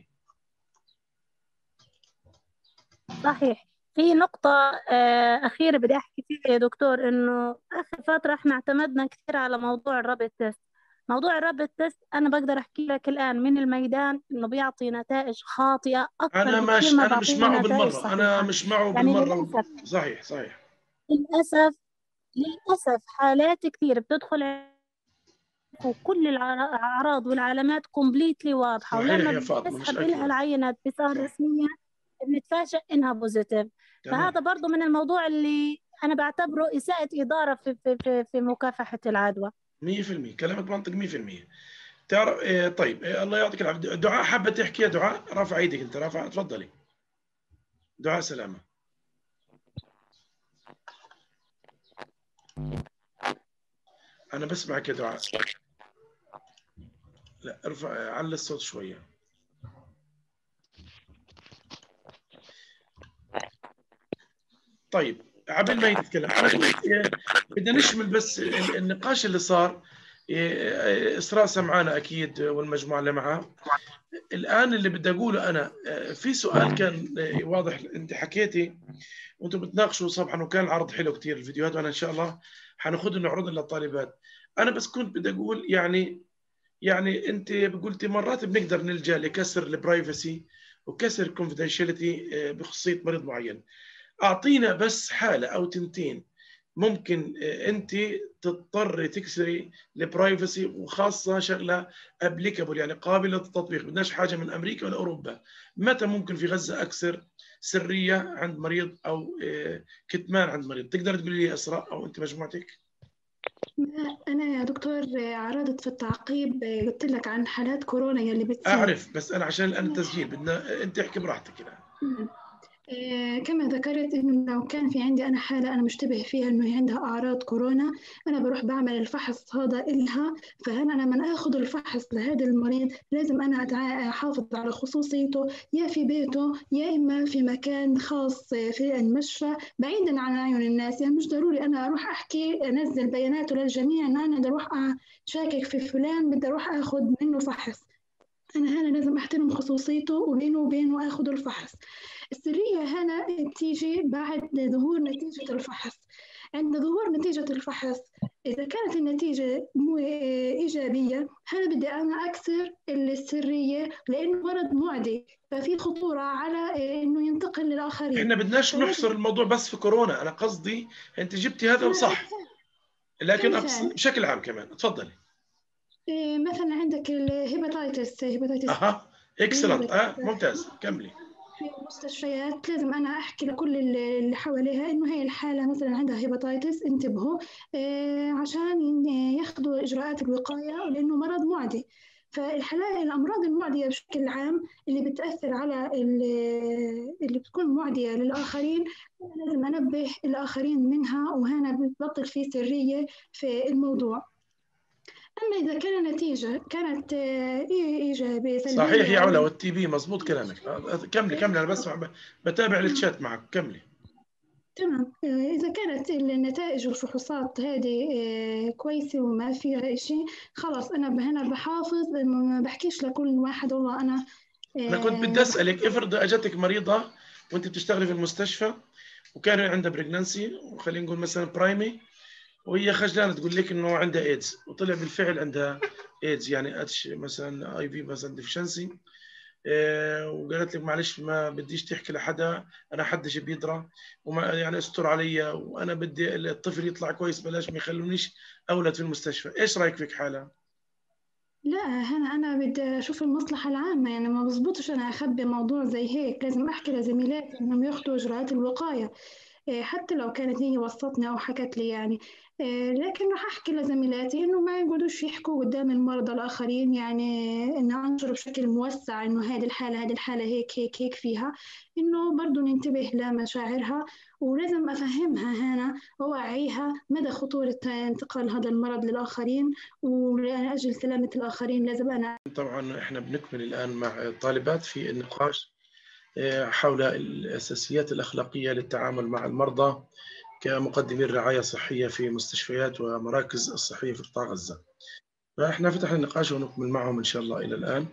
صحيح. في نقطة أخيرة بدي أحكي فيها يا دكتور، إنه آخر فترة إحنا اعتمدنا كثير على موضوع الرابيد تيست. موضوع الرابط تيست أنا بقدر أحكي لك الآن من الميدان إنه بيعطي نتائج خاطئة أكثر انا بكثير مش ما انا مش بعطينا معه نتائج بالمره، انا صحيحة. مش معه يعني بالمره. للأسف صحيح صحيح للأسف للأسف حالات كثير بتدخل وكل الأعراض والعلامات كومبليتلي واضحة، صحيح ولما يا فاطمه، مش بنسحب لها اكيوريت. العينات بصور رسمية بنتفاجئ إنها بوزيتيف. فهذا برضو من الموضوع اللي أنا بعتبره إساءة إدارة في في في, في مكافحة العدوى. مية بالمية كلامك منطق مية بالمية. تعرف إيه؟ طيب إيه، الله يعطيك العافيه. دعاء حابه تحكي يا دعاء؟ رافع ايدك انت، رافع، تفضلي دعاء. سلامه. انا بسمعك يا دعاء. لا ارفع، على الصوت شويه. طيب قبل ما يتكلم انا قلت إيه، بدنا نشمل بس النقاش اللي صار. إيه، اسراء سمعانه اكيد والمجموعه اللي معها. الان اللي بدي اقوله انا، في سؤال كان واضح انت حكيتي وانتم بتناقشوا صبحا، وكان العرض حلو كثير الفيديوهات، وانا ان شاء الله حناخذ نعرضها للطالبات. انا بس كنت بدي اقول يعني يعني انت قلتي مرات بنقدر نلجا لكسر البرايفسي وكسر الكونفدينشاليتي بخصوصيه مريض معين. اعطينا بس حاله او تنتين ممكن انت تضطري تكسري البرايفسي، وخاصه شغله ابليكابل يعني قابله للتطبيق، بدناش حاجه من امريكا ولا اوروبا. متى ممكن في غزه اكسر سريه عند مريض او كتمان عند مريض؟ تقدر تقولي لي اسراء او انت مجموعتك؟ أنا يا دكتور عرضت في التعقيب قلت لك عن حالات كورونا يلي بتصير. أعرف، بس أنا عشان الآن التسجيل بدنا أنت احكي براحتك كده. إيه كما ذكرت إنه لو كان في عندي أنا حالة أنا مشتبه فيها إنه هي عندها أعراض كورونا، أنا بروح بعمل الفحص هذا إلها. فهنا أنا من آخذ الفحص لهذا المريض لازم أنا أحافظ على خصوصيته، يا في بيته يا إما في مكان خاص في المشفى بعيدا عن عيون الناس. يعني مش ضروري أنا أروح أحكي أنزل بياناته للجميع إن أنا بدي أروح أشاكك في فلان بدي أروح أخذ منه فحص. أنا هنا لازم أحترم خصوصيته وبينه وبينه أخذ الفحص. السرية هنا بتيجي بعد ظهور نتيجة الفحص. عند ظهور نتيجة الفحص إذا كانت النتيجة مو إيجابية هنا بدي أنا أكسر السرية لأنه مرض معدي، ففي خطورة على إنه ينتقل للآخرين. إحنا بدناش نحصر الموضوع بس في كورونا، أنا قصدي أنت جبتي هذا صح، لكن أقصد بشكل عام كمان. تفضلي. إيه مثلا عندك الهيباتيتس هيباتيتس اها اكسلنت، اه ممتاز، كملي. في المستشفيات لازم انا احكي لكل اللي حواليها انه هي الحاله مثلا عندها هيباتيتس انتبهوا إيه عشان ياخذوا اجراءات الوقايه لانه مرض معدي. فالحالات الامراض المعديه بشكل عام اللي بتاثر على اللي بتكون معديه للاخرين لازم انبه الاخرين منها، وهنا بتبطل في سريه في الموضوع. أما إذا كان النتيجة كانت إيجابية سلبية صحيح يا علا، والتي بي مضبوط كلامك. كملي كملي، أنا بس بتابع الشات معك، كملي. تمام. إذا كانت النتائج والفحوصات هذه كويسة وما فيها شيء خلاص أنا هنا بحافظ ما بحكيش لكل واحد والله أنا أنا كنت بدي أسألك، افرض أجتك مريضة وأنت بتشتغلي في المستشفى وكان عندها بريجنانسي وخلينا نقول مثلا برايمي، وهي خجلانه تقول لك انه عندها ايدز، وطلع بالفعل عندها ايدز يعني اتش مثلا اي في مثلا ديفشنسي، إيه وقالت لك معلش ما بديش تحكي لحدا، انا حدش بيدرى وما يعني استر علي وانا بدي الطفل يطلع كويس بلاش ما يخلونيش اولد في المستشفى، ايش رايك فيك حالة؟ لا هنا انا بدي اشوف المصلحه العامه، يعني ما بزبطش انا اخبي موضوع زي هيك، لازم احكي لزميلاتي انهم ياخذوا اجراءات الوقايه حتى لو كانت هي وصتني او حكت لي يعني. لكن راح احكي لزميلاتي انه ما يقعدوش يحكوا قدام المرضى الاخرين، يعني انه انشر بشكل موسع انه هذه الحاله هذه الحاله هيك هيك هيك فيها، انه برضه ننتبه لمشاعرها ولازم افهمها هنا واوعيها مدى خطوره انتقال هذا المرض للاخرين، ولاجل سلامه الاخرين لازم انا. طبعا احنا بنكمل الان مع الطالبات في النقاش حول الاساسيات الاخلاقيه للتعامل مع المرضى كمقدمين رعاية صحية في مستشفيات ومراكز الصحية في قطاع غزة. فإحنا فتحنا النقاش ونكمل معهم إن شاء الله إلى الآن.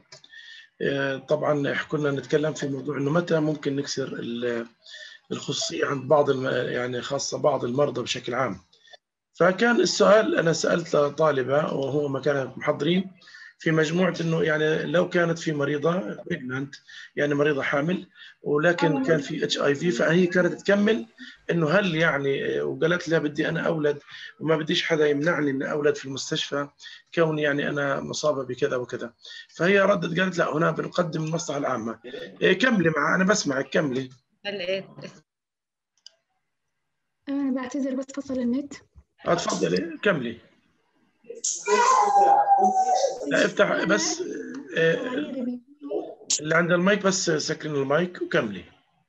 طبعا كنا نتكلم في موضوع إنه متى ممكن نكسر الخصوصية عند بعض يعني خاصة بعض المرضى بشكل عام. فكان السؤال أنا سألت طالبة وهو ما كانت محضرين في مجموعة إنه يعني لو كانت في مريضة بريجنانت يعني مريضة حامل ولكن كان في اتش اي في، فهي كانت تكمل إنه هل يعني، وقالت لها بدي أنا أولد وما بديش حدا يمنعني إني أولد في المستشفى كوني يعني أنا مصابة بكذا وكذا. فهي ردت قالت لا، هنا بنقدم المصلحة العامة. كملي مع أنا بسمعك، كملي. أنا بعتذر بس فصل النت. اتفضلي كملي. لا افتح بس اللي عند المايك، بس سكرين المايك وكملي.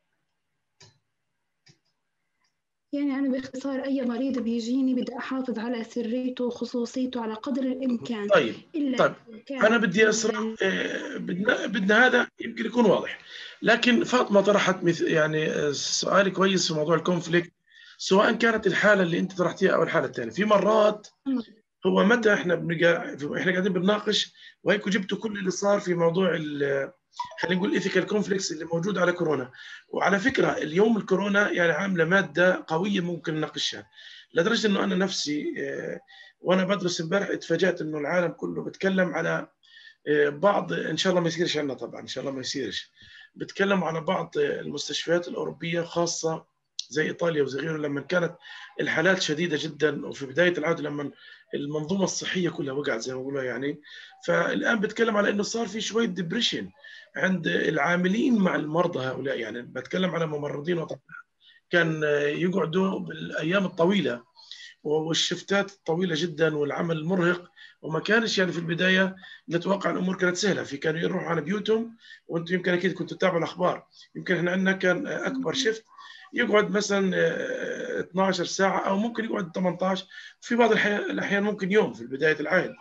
يعني أنا باختصار أي مريض بيجيني بدي أحافظ على سريته وخصوصيته على قدر الإمكان. طيب إلا طيب أنا بدي أسرع، بدنا بدنا هذا يمكن يكون واضح، لكن فاطمة طرحت مثل يعني سؤال كويس في موضوع الكونفليكت، سواء كانت الحالة اللي أنت طرحتيها أو الحالة الثانية. في مرات هو متى احنا بنقا... احنا قاعدين بنناقش، وهيكم جبتوا كل اللي صار في موضوع ال... خلينا نقول الايثيكال كونفليكتس اللي موجود على كورونا. وعلى فكره اليوم الكورونا يعني عامله ماده قويه ممكن نناقشها، لدرجه انه انا نفسي اه وانا بدرس امبارح اتفاجات انه العالم كله بتكلم على اه بعض، ان شاء الله ما يصيرش عندنا طبعا، ان شاء الله ما يصيرش، بتكلم على بعض المستشفيات الاوروبيه خاصه زي ايطاليا وزي غيره لما كانت الحالات شديده جدا، وفي بدايه العوده لما المنظومه الصحيه كلها وقعت زي ما بقولوا يعني. فالان بتكلم على انه صار في شويه ديبريشن عند العاملين مع المرضى هؤلاء، يعني بتكلم على ممرضين وطبعا كان يقعدوا بالايام الطويله والشفتات الطويله جدا والعمل المرهق، وما كانش يعني في البدايه نتوقع الامور كانت سهله، في كانوا يروحوا على بيوتهم، وانتم يمكن اكيد كنتوا تتابعوا الاخبار، يمكن احنا عندنا كان اكبر شفت يقعد مثلا اثناشر ساعه او ممكن يقعد ثمانية عشر، في بعض الاحيان ممكن يوم في بدايه العام،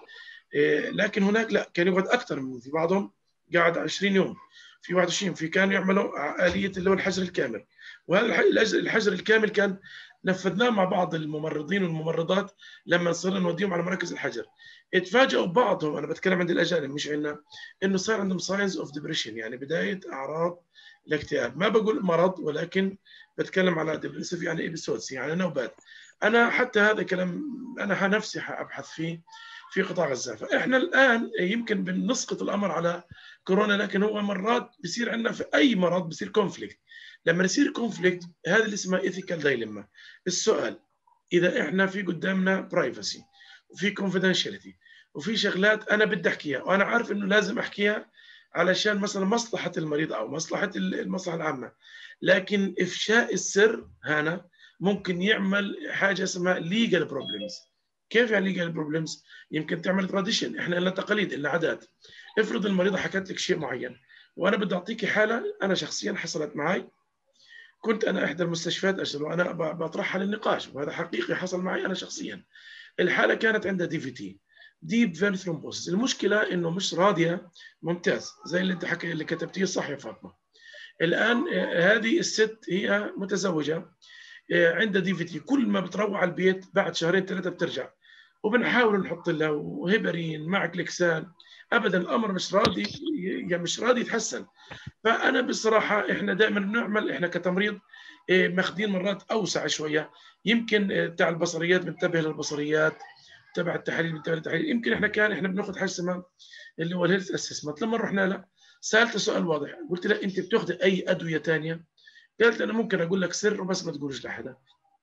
لكن هناك لا، كان يقعد اكثر من، في بعضهم قاعد عشرين يوم، في واحد وعشرين، في كانوا يعملوا آلية اللي هو الحجر الكامل. وهذا الحجر الكامل كان نفذناه مع بعض الممرضين والممرضات لما صرنا نوديهم على مراكز الحجر. اتفاجئوا بعضهم، انا بتكلم عند الاجانب مش عندنا، انه صار عندهم ساينز اوف ديبريشن، يعني بدايه اعراض الاكتئاب. ما بقول مرض ولكن بتكلم على ديبريسيف يعني ايبيسودز، يعني نوبات. انا حتى هذا كلام انا نفسي ابحث فيه في قطاع غزه. فاحنا الان يمكن بنسقط الامر على كورونا، لكن هو مرات بصير عندنا في اي مرض بصير كونفليكت. لما يصير كونفليكت هذا اللي اسمه ايثيكال دايليما. السؤال اذا احنا في قدامنا برايفسي وفي كونفيدنشاليتي وفي شغلات انا بدي احكيها وانا عارف انه لازم احكيها علشان مثلا مصلحه المريض او مصلحه المصلحه العامه، لكن افشاء السر هنا ممكن يعمل حاجه اسمها ليجال بروبلمز. كيف يعني ليجال بروبلمز؟ يمكن تعمل تراديشن، احنا لنا تقاليد لنا عادات. افرض المريضه حكت لك شيء معين وانا بدي اعطيكي حاله انا شخصيا حصلت معي، كنت انا احدى المستشفيات اشتغل وانا بطرحها للنقاش، وهذا حقيقي حصل معي انا شخصيا. الحاله كانت عندها دي في تي، ديب فين ثرومبوسيس. المشكله انه مش راضيه، ممتاز زي اللي انت حكي اللي كتبتيه صح يا فاطمه. الان هذه الست هي متزوجه عندها دي في تي، كل ما بتروح على البيت بعد شهرين ثلاثه بترجع، وبنحاول نحط لها وهيبرين مع كليكسان، ابدا الامر مش راضي، يعني مش راضي يتحسن. فانا بصراحه احنا دائما بنعمل احنا كتمريض ماخذين مرات اوسع شويه، يمكن تاع البصريات بنتبه للبصريات، تبع التحاليل بنتبه للتحاليل. يمكن احنا كان احنا بناخذ حاجه اسمها اللي هو الهيلث اسسمنت. لما رحنا لها سالت سؤال واضح، قلت لها انت بتاخذي اي ادويه ثانيه؟ قالت انا ممكن اقول لك سر وبس ما تقولش لحدا.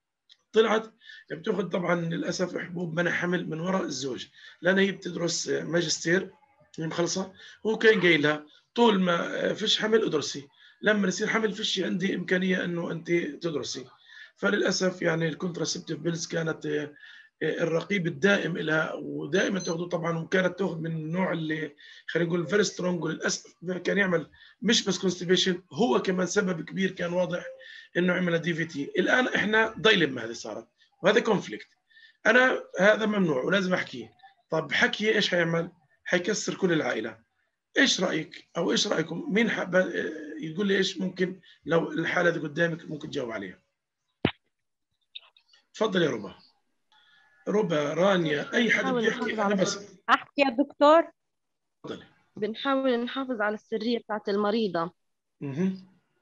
طلعت بتاخذ طبعا للاسف حبوب منع حمل من وراء الزوج، لان هي بتدرس ماجستير مخلصه، هو كان قايل لها طول ما فيش حمل ادرسي، لما يصير حمل فيش عندي امكانيه انه انت تدرسي. فللاسف يعني الكونتراسبتيف بيلز كانت الرقيب الدائم لها، ودائما تاخذه طبعا، وكانت تاخذ من النوع اللي خلينا نقول فيري سترونج، وللاسف كان يعمل مش بس كونستيبيشن، هو كمان سبب كبير كان واضح انه عمل دي في تي. الان احنا دايلما هذه صارت، وهذا كونفليكت، انا هذا ممنوع ولازم احكيه. طب حكي ايش حيعمل؟ حيكسر كل العائله. ايش رايك او ايش رايكم؟ مين حاب يقول لي ايش ممكن لو الحاله دي قدامك ممكن تجاوب عليها؟ تفضل يا ربا. ربا، رانيا، اي حد بده يحكي انا بس احكي يا دكتور. تفضلي. بنحاول نحافظ على السريه بتاعت المريضه. اها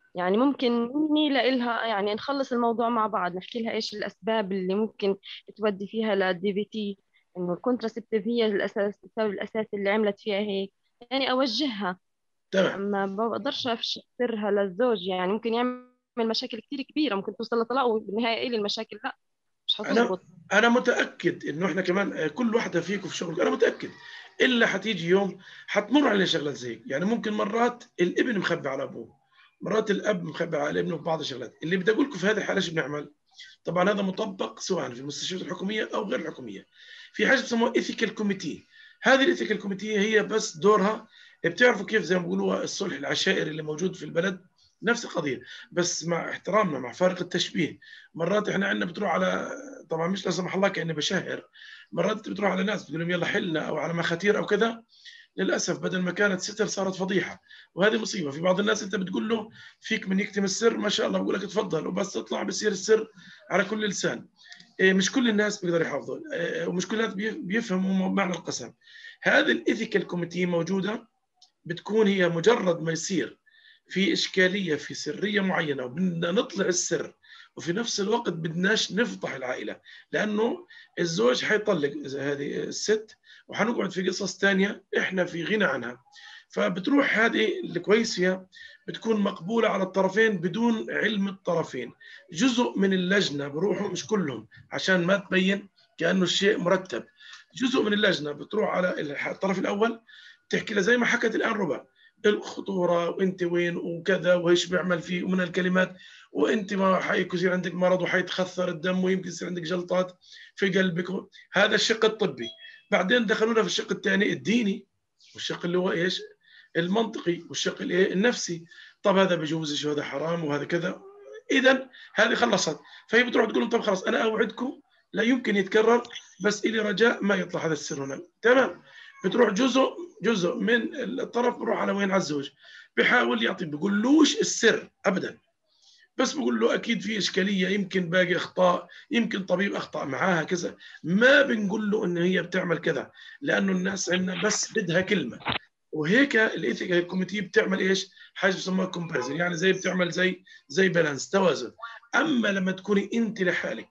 يعني ممكن نيجي لها يعني نخلص الموضوع مع بعض، نحكي لها ايش الاسباب اللي ممكن تودي فيها للدي في تي، انه الكونتراسبتيف هي الاساس، السبب الاساسي اللي عملت فيها هيك، يعني اوجهها. تمام. ما بقدرش افشي سرها للزوج، يعني ممكن يعمل مشاكل كثير كبيره، ممكن توصل لطلاق وبالنهايه ايه المشاكل، لا مش انا هتزبط. انا متاكد انه احنا كمان كل واحده فيكم في شغل، انا متاكد الا حتيجي يوم حتمر علينا شغلات زي، يعني ممكن مرات الابن مخبي على ابوه، مرات الاب مخبي على ابنه في بعض الشغلات. اللي بدي اقول لكم في هذه الحاله شو بنعمل؟ طبعا هذا مطبق سواء في المستشفيات الحكوميه او غير الحكوميه. في حاجه بسموها ايثيكال كوميتي. هذه الايثيكال كوميتي هي بس دورها، بتعرفوا كيف زي ما بيقولوا الصلح العشائري اللي موجود في البلد، نفس القضيه، بس مع احترامنا مع فارق التشبيه. مرات احنا عندنا بتروح على، طبعا مش لا سمح الله كاني بشهر، مرات بتروح على ناس بتقول لهم يلا حلنا او على مخاتير او كذا، للاسف بدل ما كانت ستر صارت فضيحه، وهذه مصيبه. في بعض الناس انت بتقول له فيك من يكتم السر، ما شاء الله بقول لك تفضل، وبس تطلع بصير السر على كل لسان. مش كل الناس بيقدروا يحافظوا، ومش كل الناس بيفهموا معنى القسم. هذه الايثيكال كوميتي موجوده، بتكون هي مجرد ما يصير في اشكاليه في سريه معينه وبدنا نطلع السر، وفي نفس الوقت بدناش نفضح العائله، لانه الزوج حيطلق هذه الست وحنقعد في قصص ثانيه احنا في غنى عنها. فبتروح هذه الكويس فيها بتكون مقبوله على الطرفين بدون علم الطرفين. جزء من اللجنه بروحوا، مش كلهم عشان ما تبين كانه الشيء مرتب، جزء من اللجنه بتروح على الطرف الاول تحكي له زي ما حكت الان ربع الخطوره وانت وين وكذا وايش بيعمل فيه ومن الكلمات، وانت ما حيصير عندك مرض وحيتخثر الدم ويمكن يصير عندك جلطات في قلبك. هذا الشق الطبي. بعدين دخلونا في الشق الثاني الديني، والشق اللي هو ايش؟ المنطقي، والشق الايه؟ النفسي. طب هذا بجوزش وهذا حرام وهذا كذا. اذا هذه خلصت، فهي بتروح تقول لهم طب خلاص انا اوعدكم لا يمكن يتكرر، بس الي رجاء ما يطلع هذا السر هنا. تمام. بتروح جزء جزء من الطرف بروح على وين؟ على الزوج، بيحاول يعطي، بيقولوش السر ابدا، بس بقول له اكيد في اشكاليه، يمكن باقي اخطاء، يمكن طبيب اخطا معاها كذا. ما بنقول له ان هي بتعمل كذا، لانه الناس عندنا بس بدها كلمه. وهيك الايثيكال كوميتي بتعمل ايش؟ حاجه بسموها كومباريزن، يعني زي بتعمل زي زي بالانس، توازن. اما لما تكوني انت لحالك،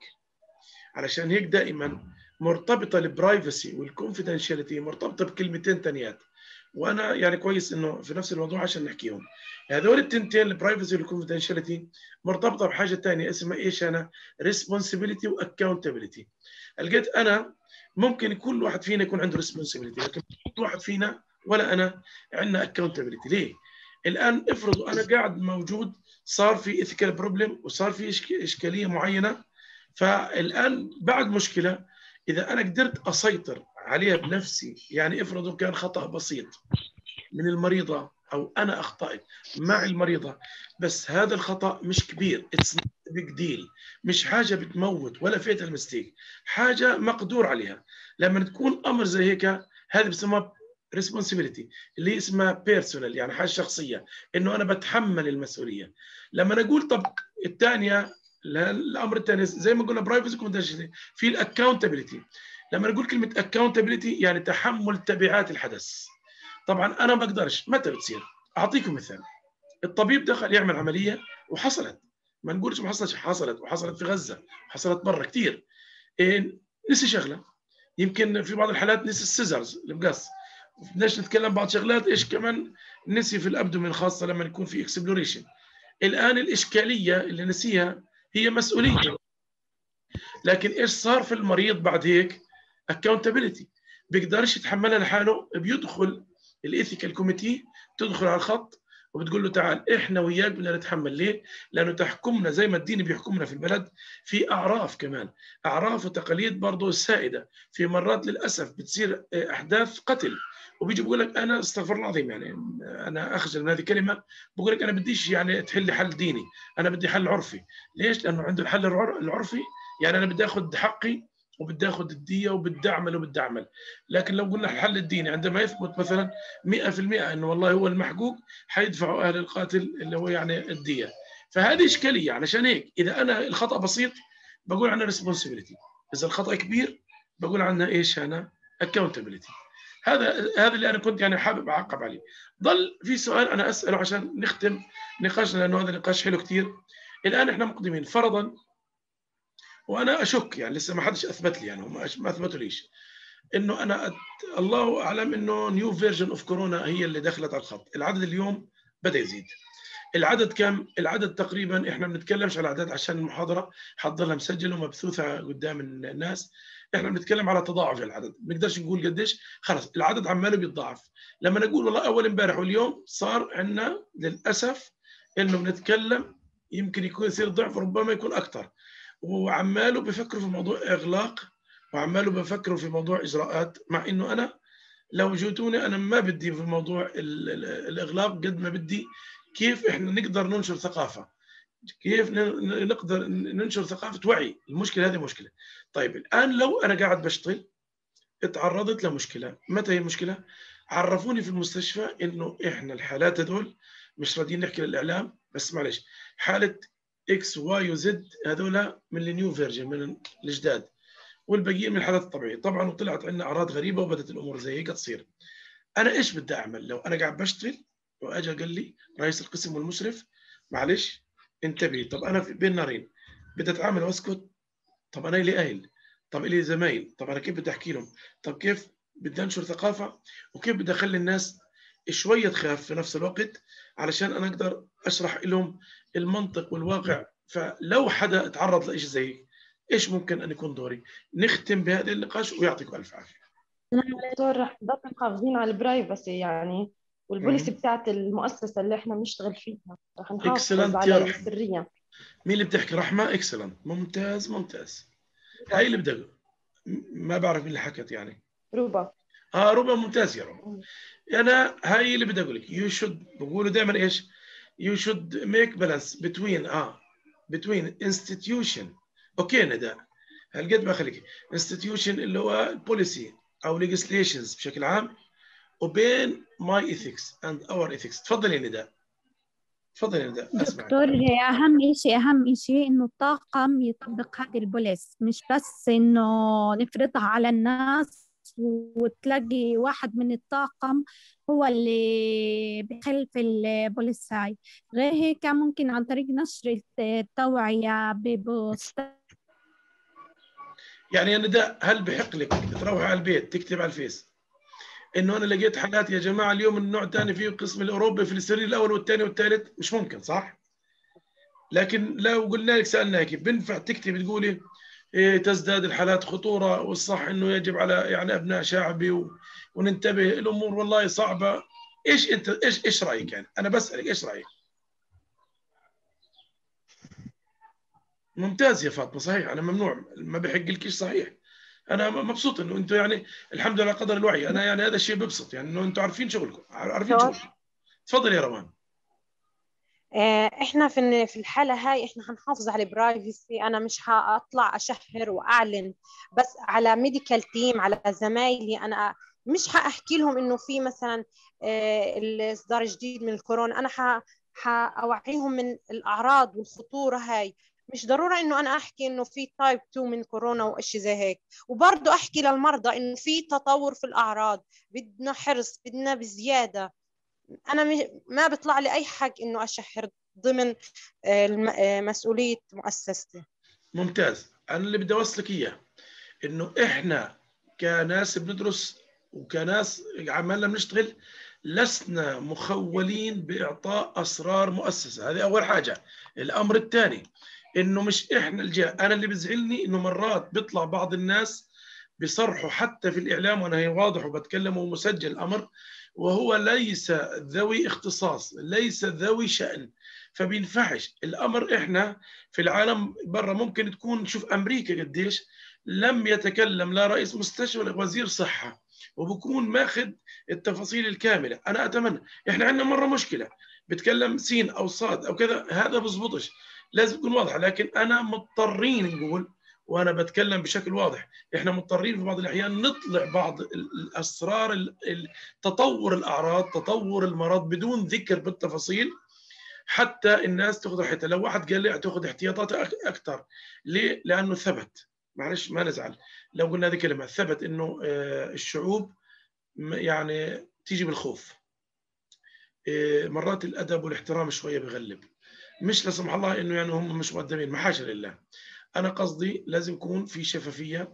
علشان هيك دائما مرتبطه البرايفسي والكونفيدنشاليتي مرتبطه بكلمتين ثانيات، وانا يعني كويس انه في نفس الموضوع عشان نحكيهم. هذول التنتين البرايفسي والكونفيدنشاليتي مرتبطه بحاجه ثانيه اسمها ايش؟ انا ريسبونسبيلتي واكاونتابيلتي. لقيت انا ممكن كل واحد فينا يكون عنده ريسبونسبيلتي، لكن كل واحد فينا ولا انا عندنا اكاونتابيلتي. ليه؟ الان افرضوا انا قاعد موجود، صار في ايثيكال بروبلم وصار في اشكاليه معينه، فالان بعد مشكله اذا انا قدرت اسيطر عليها بنفسي، يعني افرضوا كان خطا بسيط من المريضه او انا اخطات مع المريضه، بس هذا الخطا مش كبير، اتس بيج ديل، مش حاجه بتموت ولا فيتال ميستيك، حاجه مقدور عليها. لما تكون امر زي هيك هذه بسموها ريسبونسبيلتي، اللي اسمها بيرسونال، يعني حاجه شخصيه، انه انا بتحمل المسؤوليه. لما نقول طب الثانيه، الامر الثاني زي ما قلنا برايفسي، في الاكاونتابيلتي. لما نقول كلمه اكاونتابيلتي يعني تحمل تبعات الحدث. طبعا انا ما بقدرش، متى بتصير؟ اعطيكم مثال. الطبيب دخل يعمل عمليه وحصلت، ما نقولش ما حصلتش، حصلت، وحصلت في غزه وحصلت برا كثير. إيه نسي شغله، يمكن في بعض الحالات نسي السيزرز المقص، بدناش نتكلم بعض شغلات ايش كمان نسي في الابدومين، خاصه لما يكون في اكسبلوريشن. الان الاشكاليه اللي نسيها هي مسؤوليته، لكن ايش صار في المريض بعد هيك؟ اكاونتابيلتي، بيقدرش يتحملها لحاله، بيدخل الايثيكال كوميتي، تدخل على الخط وبتقول له تعال احنا وياك بدنا نتحمل. ليه؟ لانه تحكمنا زي ما الدين بيحكمنا في البلد في اعراف، كمان اعراف وتقاليد برضه السائده. في مرات للاسف بتصير احداث قتل، وبيجي بقول لك انا استغفر الله العظيم، يعني انا اخجل من هذه الكلمه، بقول لك انا بديش يعني تحل لي حل ديني، انا بدي حل عرفي. ليش؟ لانه عنده الحل العرفي، يعني انا بدي اخذ حقي وبدي اخذ الديه وبدي اعمل وبدي اعمل. لكن لو قلنا الحل الديني عندما يثبت مثلا مئة في المئة انه والله هو المحقوق، حيدفعوا اهل القاتل اللي هو يعني الديه. فهذه اشكاليه. علشان هيك اذا انا الخطا بسيط بقول عنها ريسبونسبيلتي، اذا الخطا كبير بقول عنها ايش؟ انا اكاونتابيلتي. هذا هذا اللي انا كنت يعني حابب اعقب عليه. ضل في سؤال انا اساله عشان نختم نقاشنا، لانه هذا نقاش حلو كثير. الان احنا مقدمين فرضا، وانا اشك يعني لسه ما حدش اثبت لي، يعني ما اثبتوا ليش انه انا أت... الله اعلم انه نيو فيرجن اوف كورونا هي اللي دخلت على الخط. العدد اليوم بدا يزيد. العدد كم؟ العدد تقريبا احنا ما بنتكلمش على اعداد عشان المحاضره حضرها مسجله ومبثوثه قدام الناس، احنا بنتكلم على تضاعف العدد، ما نقدرش نقول قديش، خلص العدد عماله بيتضاعف. لما نقول والله اول امبارح واليوم صار عندنا للاسف انه بنتكلم يمكن يكون يصير ضعف، ربما يكون اكثر، وعماله بفكروا في موضوع اغلاق، وعماله بفكروا في موضوع اجراءات، مع انه انا لو جيتوني انا ما بدي في موضوع الاغلاق قد ما بدي كيف احنا نقدر ننشر ثقافه، كيف نقدر ننشر ثقافه وعي. المشكله هذه مشكله. طيب الان لو انا قاعد بشتغل اتعرضت لمشكله، متى هي المشكله؟ عرفوني في المستشفى انه احنا الحالات هذول مش راضيين نحكي للاعلام، بس معلش حاله اكس واي وزد هذول من النيو فيرجن، من الجداد، والباقيين من الحالات الطبيعيه. طبعا وطلعت عندنا اعراض غريبه وبدت الامور زي هيك تصير. انا ايش بدي اعمل لو انا قاعد بشتغل واجى قال لي رئيس القسم والمشرف معلش انتبهي؟ طب انا بين نارين، بدي اتعامل واسكت؟ طب انا لي اهل، طب لي زمايل، طب انا كيف بدي احكي لهم؟ طب كيف بدي انشر ثقافه؟ وكيف بدي اخلي الناس شويه تخاف في نفس الوقت علشان انا اقدر اشرح لهم المنطق والواقع؟ فلو حدا تعرض لشيء زي هيك ايش ممكن ان يكون دوري؟ نختم بهذا النقاش ويعطيكم الف عافيه. دكتور رح نضل محافظين على البرايفسي يعني والبوليسي بتاعت المؤسسه اللي احنا بنشتغل فيها، رح نحافظ على السريه. مين اللي بتحكي؟ رحمه؟ اكسلنت، ممتاز ممتاز. هاي اللي بدها، ما بعرف مين اللي حكت يعني. روبا. اه روبا، ممتاز يا روبا. انا هاي اللي بدي اقول لك، يو شود، بقولوا دائما ايش؟ يو شود ميك بالانس بتوين اه بتوين انستتيوشن. اوكي نداء، هالقد ما خليكي انستتيوشن اللي هو البوليسي او ليجيسليشنز بشكل عام، وبين ماي ايثكس اند اور ايثكس. تفضلي نداء، تفضلي نداء. دكتور اهم شيء اهم شيء انه الطاقم يطبق هذه البوليس، مش بس انه نفرضها على الناس وتلاقي واحد من الطاقم هو اللي بخلف البوليس. هاي غير هيك ممكن عن طريق نشر التوعية ببوستات. يعني يا نداء هل بحق لك تروح على البيت تكتب على الفيس انه انا لقيت حالات يا جماعه اليوم النوع الثاني فيه القسم الاوروبي في السرير الاول والثاني والثالث؟ مش ممكن صح؟ لكن لو قلنا لك سالناك بنفع تكتب تقولي إيه تزداد الحالات خطوره والصح انه يجب على يعني ابناء شعبي وننتبه الامور والله صعبه، ايش انت ايش ايش رايك؟ يعني انا بسالك ايش رايك؟ ممتاز يا فاطمه، صحيح انا ممنوع ما بحق لكيش، صحيح انا مبسوط انه انتم يعني الحمد لله قدر الوعي. انا يعني هذا الشيء ببسط، يعني انه انتم عارفين شغلكم، عارفين شغلكم. تفضل يا روان. احنا في في الحاله هاي احنا هنحافظ على البرايفسي. انا مش هطلع اشهر واعلن بس على ميديكال تيم، على زمايلي. انا مش هاحكي لهم انه في مثلا الاصدار الجديد من الكورونا، انا هاوعيهم من الاعراض والخطوره هاي. مش ضروري انه انا احكي انه في تايب اثنين من كورونا واشي زي هيك، وبرضه احكي للمرضى انه في تطور في الاعراض، بدنا حرص، بدنا بزياده. انا ما بيطلع لي اي حق انه اشهر ضمن مسؤوليه مؤسستي. ممتاز. انا اللي بدي اوصلك اياه انه احنا كناس بندرس وكناس عمالنا بنشتغل لسنا مخولين باعطاء اسرار مؤسسه، هذه اول حاجه. الامر الثاني انه مش احنا الجهه. انا اللي بزعلني انه مرات بيطلع بعض الناس بيصرحوا حتى في الاعلام، وانا هي واضح وبتكلم ومسجل الامر، وهو ليس ذوي اختصاص، ليس ذوي شأن، فبينفعش الامر. احنا في العالم برا ممكن تكون شوف امريكا قديش لم يتكلم لا رئيس مستشفى ولا وزير صحه وبكون ماخذ التفاصيل الكامله. انا اتمنى احنا عندنا مره مشكله بتكلم سين او صاد او كذا، هذا بزبطش، لازم تكون واضحه. لكن انا مضطرين نقول، وانا بتكلم بشكل واضح، احنا مضطرين في بعض الاحيان نطلع بعض الاسرار، تطور الاعراض، تطور المرض بدون ذكر بالتفاصيل حتى الناس تاخذ راحتها. لو واحد قال لي تاخذ احتياطات اكثر، ليه؟ لانه ثبت، معلش ما نزعل لو قلنا هذه كلمه، ثبت انه الشعوب يعني تيجي بالخوف. مرات الأدب والاحترام شوية بغلب، مش لا سمح الله إنه يعني هم مش مقدمين، ما حاشا لله. أنا قصدي لازم يكون في شفافية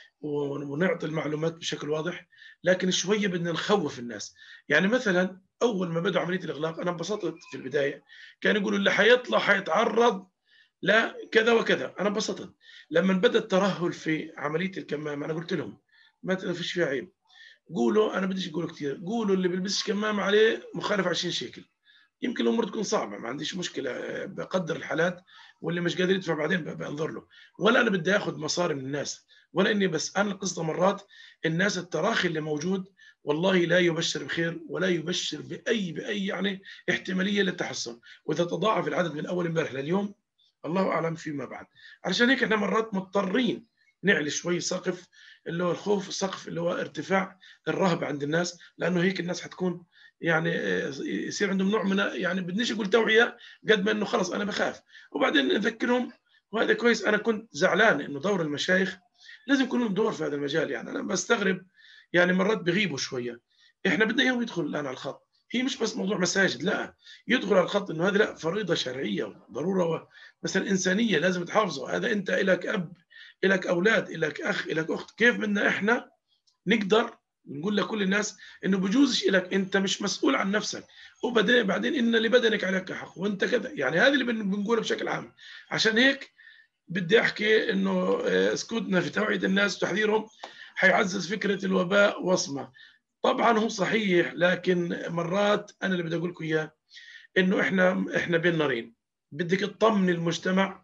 ونعطي المعلومات بشكل واضح، لكن شوية بدنا نخوف الناس. يعني مثلا أول ما بدأوا عملية الإغلاق أنا انبسطت في البداية، كان يقولوا اللي حيطلع حيتعرض لا كذا وكذا، أنا انبسطت. لما بدأ الترهل في عملية الكمامة أنا قلت لهم ما فيش فيها عيب، قولوا، أنا بديش أقول كثير، قولوا اللي بيلبسش كمامة عليه مخالف عشرين شيكل. يمكن الأمور تكون صعبة، ما عنديش مشكلة، بقدر الحالات، واللي مش قادر يدفع بعدين بنظر له، ولا أنا بدي آخذ مصاري من الناس، ولا إني بس. أنا القصة مرات الناس التراخي اللي موجود والله لا يبشر بخير ولا يبشر بأي بأي يعني احتمالية للتحسن، وإذا تضاعف العدد من أول امبارح لليوم الله أعلم فيما بعد. علشان هيك إحنا مرات مضطرين نعلي شوي سقف اللي هو الخوف، سقف اللي هو ارتفاع الرهبة عند الناس، لأنه هيك الناس حتكون يعني يصير عندهم نوع من يعني بدنيش اقول توعيه قد ما انه خلص انا بخاف، وبعدين نذكرهم. وهذا كويس. انا كنت زعلان انه دور المشايخ لازم يكون لهم دور في هذا المجال. يعني انا بستغرب يعني مرات بغيبوا شويه. احنا بدنا اياهم يدخلوا الان على الخط، هي مش بس موضوع مساجد، لا يدخل على الخط انه هذه لا فريضه شرعيه ضروره مثلا انسانيه لازم تحافظوا. هذا انت لك اب، لك اولاد، لك اخ، لك اخت، كيف بدنا احنا نقدر نقول لكل الناس انه بجوزش لك، انت مش مسؤول عن نفسك، وبعدين بعدين ان لبدنك عليك حق وانت كذا. يعني هذا اللي بنقوله بشكل عام. عشان هيك بدي احكي انه سكوتنا في توعيه الناس وتحذيرهم حيعزز فكره الوباء وصمه. طبعا هو صحيح، لكن مرات انا اللي بدي اقول لكم اياه انه احنا احنا بين نارين، بدك تطمن المجتمع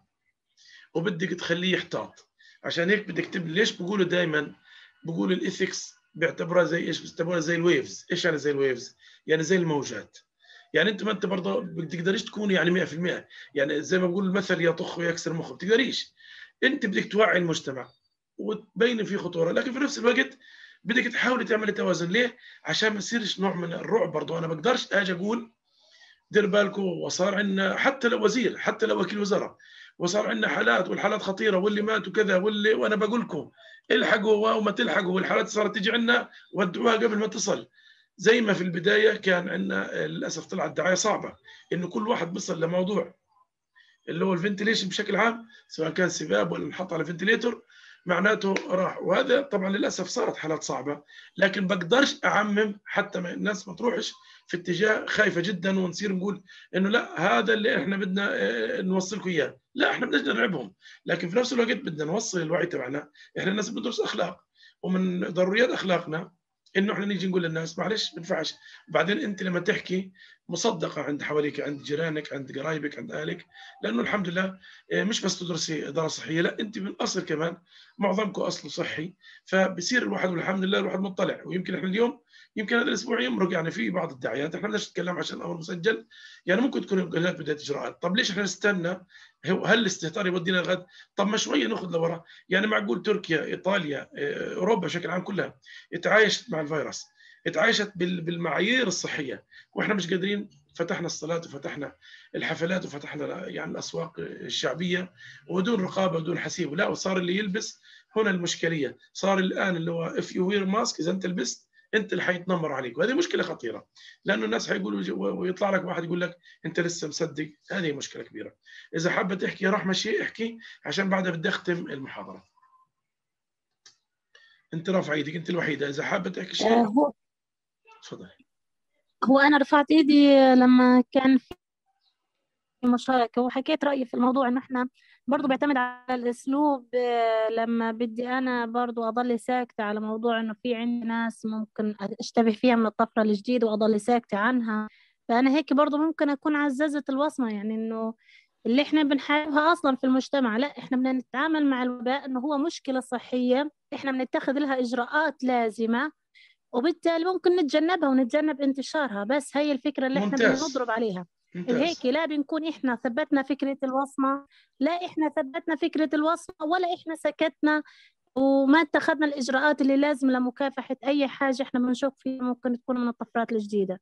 وبدك تخليه يحتاط. عشان هيك بدك تبني. ليش بقولوا دائما بقولوا الايثكس بيعتبرها زي ايش؟ بيعتبرها زي الويفز. ايش يعني زي الويفز؟ يعني زي الموجات. يعني انت ما انت برضه بتقدريش تكون يعني مئة في المئة، يعني زي ما بقول المثل يطخ ويكسر مخه، بتقدريش. انت بدك توعي المجتمع وتبين فيه خطوره، لكن في نفس الوقت بدك تحاولي تعملي توازن. ليه؟ عشان ما يصيرش نوع من الرعب. برضه انا ما بقدرش اجي اقول دير بالكم، وصار عندنا حتى لو وزير، حتى لو وكيل وزراء، وصار عندنا حالات والحالات خطيره واللي ماتوا كذا واللي، وانا بقول لكم الحقوا وما تلحقوا، والحالات صارت تيجي عندنا ودعوها قبل ما تصل. زي ما في البدايه كان عندنا للاسف طلعت دعايه صعبه انه كل واحد بيصل لموضوع اللي هو الفنتيليشن بشكل عام، سواء كان سباب ولا نحط على فنتيليتور معناته راح. وهذا طبعا للاسف صارت حالات صعبه، لكن بقدرش اعمم حتى ما الناس ما تروحش في اتجاه خايفه جدا ونصير نقول انه لا هذا اللي احنا بدنا نوصلكم اياه. لا، احنا بدنا نلعبهم، لكن في نفس الوقت بدنا نوصل الوعي تبعنا. احنا الناس بندرس اخلاق، ومن ضروريات اخلاقنا انه احنا نيجي نقول للناس معلش ما ينفعش. بعدين انت لما تحكي مصدقه عند حواليك، عند جيرانك، عند قرايبك، عند اهلك، لانه الحمد لله مش بس تدرسي اداره صحيه، لا انت من اصل كمان معظمكم اصله صحي، فبصير الواحد والحمد لله الواحد مطلع. ويمكن احنا اليوم يمكن هذا الاسبوع يمرق يعني في بعض الدعايات احنا بدناش نتكلم عشان امر مسجل، يعني ممكن تكون قلات بدايه اجراءات. طب ليش احنا نستنى؟ هل الاستهتار يودينا لغد؟ طب ما شويه ناخذ لورا. يعني معقول تركيا، ايطاليا، اوروبا بشكل عام كلها اتعايشت مع الفيروس، اتعايشت بالمعايير الصحيه، واحنا مش قادرين. فتحنا الصلاه وفتحنا الحفلات وفتحنا يعني الاسواق الشعبيه ودون رقابه ودون حسيب. لا، وصار اللي يلبس هنا المشكليه. صار الان اللي هو if you wear mask، اذا انت لبست انت اللي حيتنمر عليك، وهذه مشكله خطيره، لانه الناس حيقولوا ويطلع لك واحد يقول لك انت لسه مصدق. هذه مشكله كبيره. اذا حابه تحكي رحمه شيء احكي، عشان بعدها بدي اختم المحاضره. انت رافعه ايدك، انت الوحيده. اذا حابه تحكي شيء هو تفضلي. هو انا رفعت ايدي لما كان في مشاركه وحكيت رايي في الموضوع، انه احنا برضو بيعتمد على الاسلوب. لما بدي انا برضو اضل ساكته على موضوع انه في عندي ناس ممكن اشتبه فيها من الطفره الجديده واضل ساكته عنها، فانا هيك برضو ممكن اكون عززت الوصمه. يعني انه اللي احنا بنحاربها اصلا في المجتمع، لا احنا بدنا نتعامل مع الوباء انه هو مشكله صحيه، احنا بنتخذ لها اجراءات لازمه، وبالتالي ممكن نتجنبها ونتجنب انتشارها. بس هي الفكره اللي احنا بدنا نضرب عليها. هيك لا بنكون احنا ثبتنا فكره الوصمه، لا احنا ثبتنا فكره الوصمه ولا احنا سكتنا وما اتخذنا الاجراءات اللي لازم لمكافحه اي حاجه احنا بنشوف فيها ممكن تكون من الطفرات الجديده.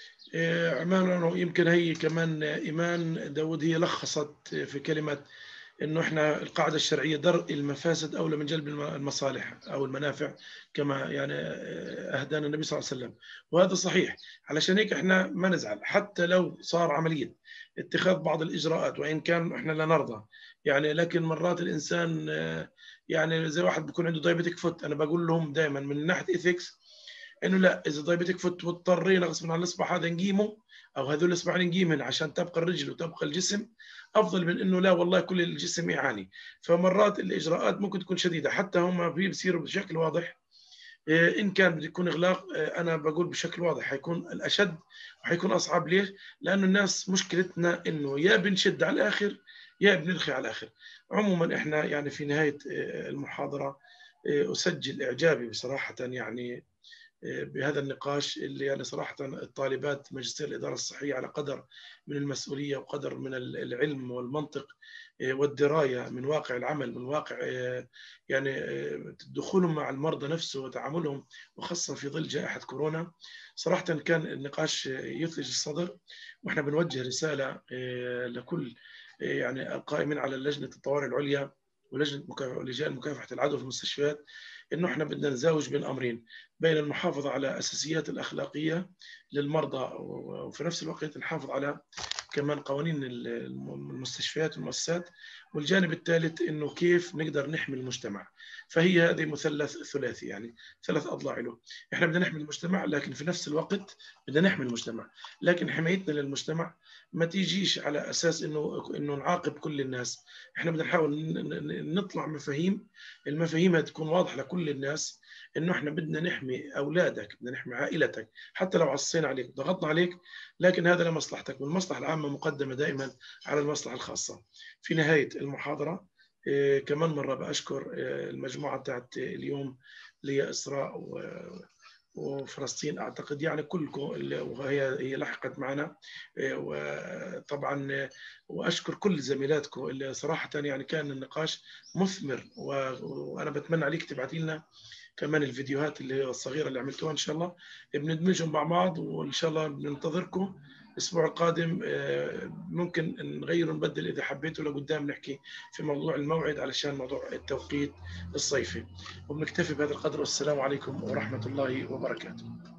عمان، يمكن هي كمان إيمان داود هي لخصت في كلمة انه احنا القاعده الشرعيه درء المفاسد اولى من جلب المصالح او المنافع، كما يعني اهدانا النبي صلى الله عليه وسلم، وهذا صحيح. علشان هيك احنا ما نزعل حتى لو صار عمليه اتخاذ بعض الاجراءات، وان كان احنا لا نرضى يعني، لكن مرات الانسان يعني زي واحد بيكون عنده دايبيتك فوت، انا بقول لهم دائما من ناحيه ايثكس انه لا، اذا دايبيتك فوت مضطرين غصبا عن الاصبع هذا نقيمه، او هذول الاصبعين نقيمهم عشان تبقى الرجل وتبقى الجسم، افضل من انه لا والله كل الجسم يعاني. فمرات الاجراءات ممكن تكون شديده، حتى هم بيصيروا بشكل واضح. ان كان بده يكون اغلاق، انا بقول بشكل واضح حيكون الاشد وحيكون اصعب. ليش؟ لانه الناس مشكلتنا انه يا بنشد على الاخر يا بنرخي على الاخر. عموما احنا يعني في نهايه المحاضره اسجل اعجابي بصراحه يعني بهذا النقاش اللي يعني صراحة الطالبات ماجستير الإدارة الصحية على قدر من المسؤولية وقدر من العلم والمنطق والدراية من واقع العمل، من واقع يعني دخولهم مع المرضى نفسه وتعاملهم، وخاصة في ظل جائحة كورونا. صراحة كان النقاش يثلج الصدر، وإحنا بنوجه رسالة لكل يعني القائمين على لجنة الطوارئ العليا ولجنة لجان مكافحة العدوى في المستشفيات، إنه إحنا بدنا نزاوج بين أمرين، بين المحافظة على أساسيات الأخلاقية للمرضى، وفي نفس الوقت نحافظ على كمان قوانين المستشفيات والمؤسسات، والجانب الثالث إنه كيف نقدر نحمي المجتمع. فهي هذه مثلث ثلاثي، يعني ثلاث أضلاع له. إحنا بدنا نحمي المجتمع، لكن في نفس الوقت بدنا نحمي المجتمع، لكن حمايتنا للمجتمع ما تيجيش على أساس إنه إنه نعاقب كل الناس. إحنا بدنا نحاول نطلع مفاهيم، المفاهيم تكون واضحة لكل الناس، إنه إحنا بدنا نحمي أولادك، بدنا نحمي عائلتك، حتى لو عصينا عليك ضغطنا عليك، لكن هذا لمصلحتك، والمصلحة العامة مقدمة دائما على المصلحة الخاصة. في نهاية المحاضرة إيه كمان مرة بأشكر إيه المجموعة بتاعت اليوم اللي هي إسراء وفلسطين، أعتقد يعني كلكم، وهي هي لحقت معنا، وطبعا وأشكر كل زميلاتكم اللي صراحة يعني كان النقاش مثمر، وأنا بتمنى عليك تبعتي لنا كمان الفيديوهات اللي الصغيرة اللي عملتوها، إن شاء الله بندمجهم مع بعض، وإن شاء الله بننتظركم الأسبوع القادم. ممكن نغير ونبدل إذا حبيتوا لقدام نحكي في موضوع الموعد علشان موضوع التوقيت الصيفي. وبنكتفي بهذا القدر، والسلام عليكم ورحمة الله وبركاته.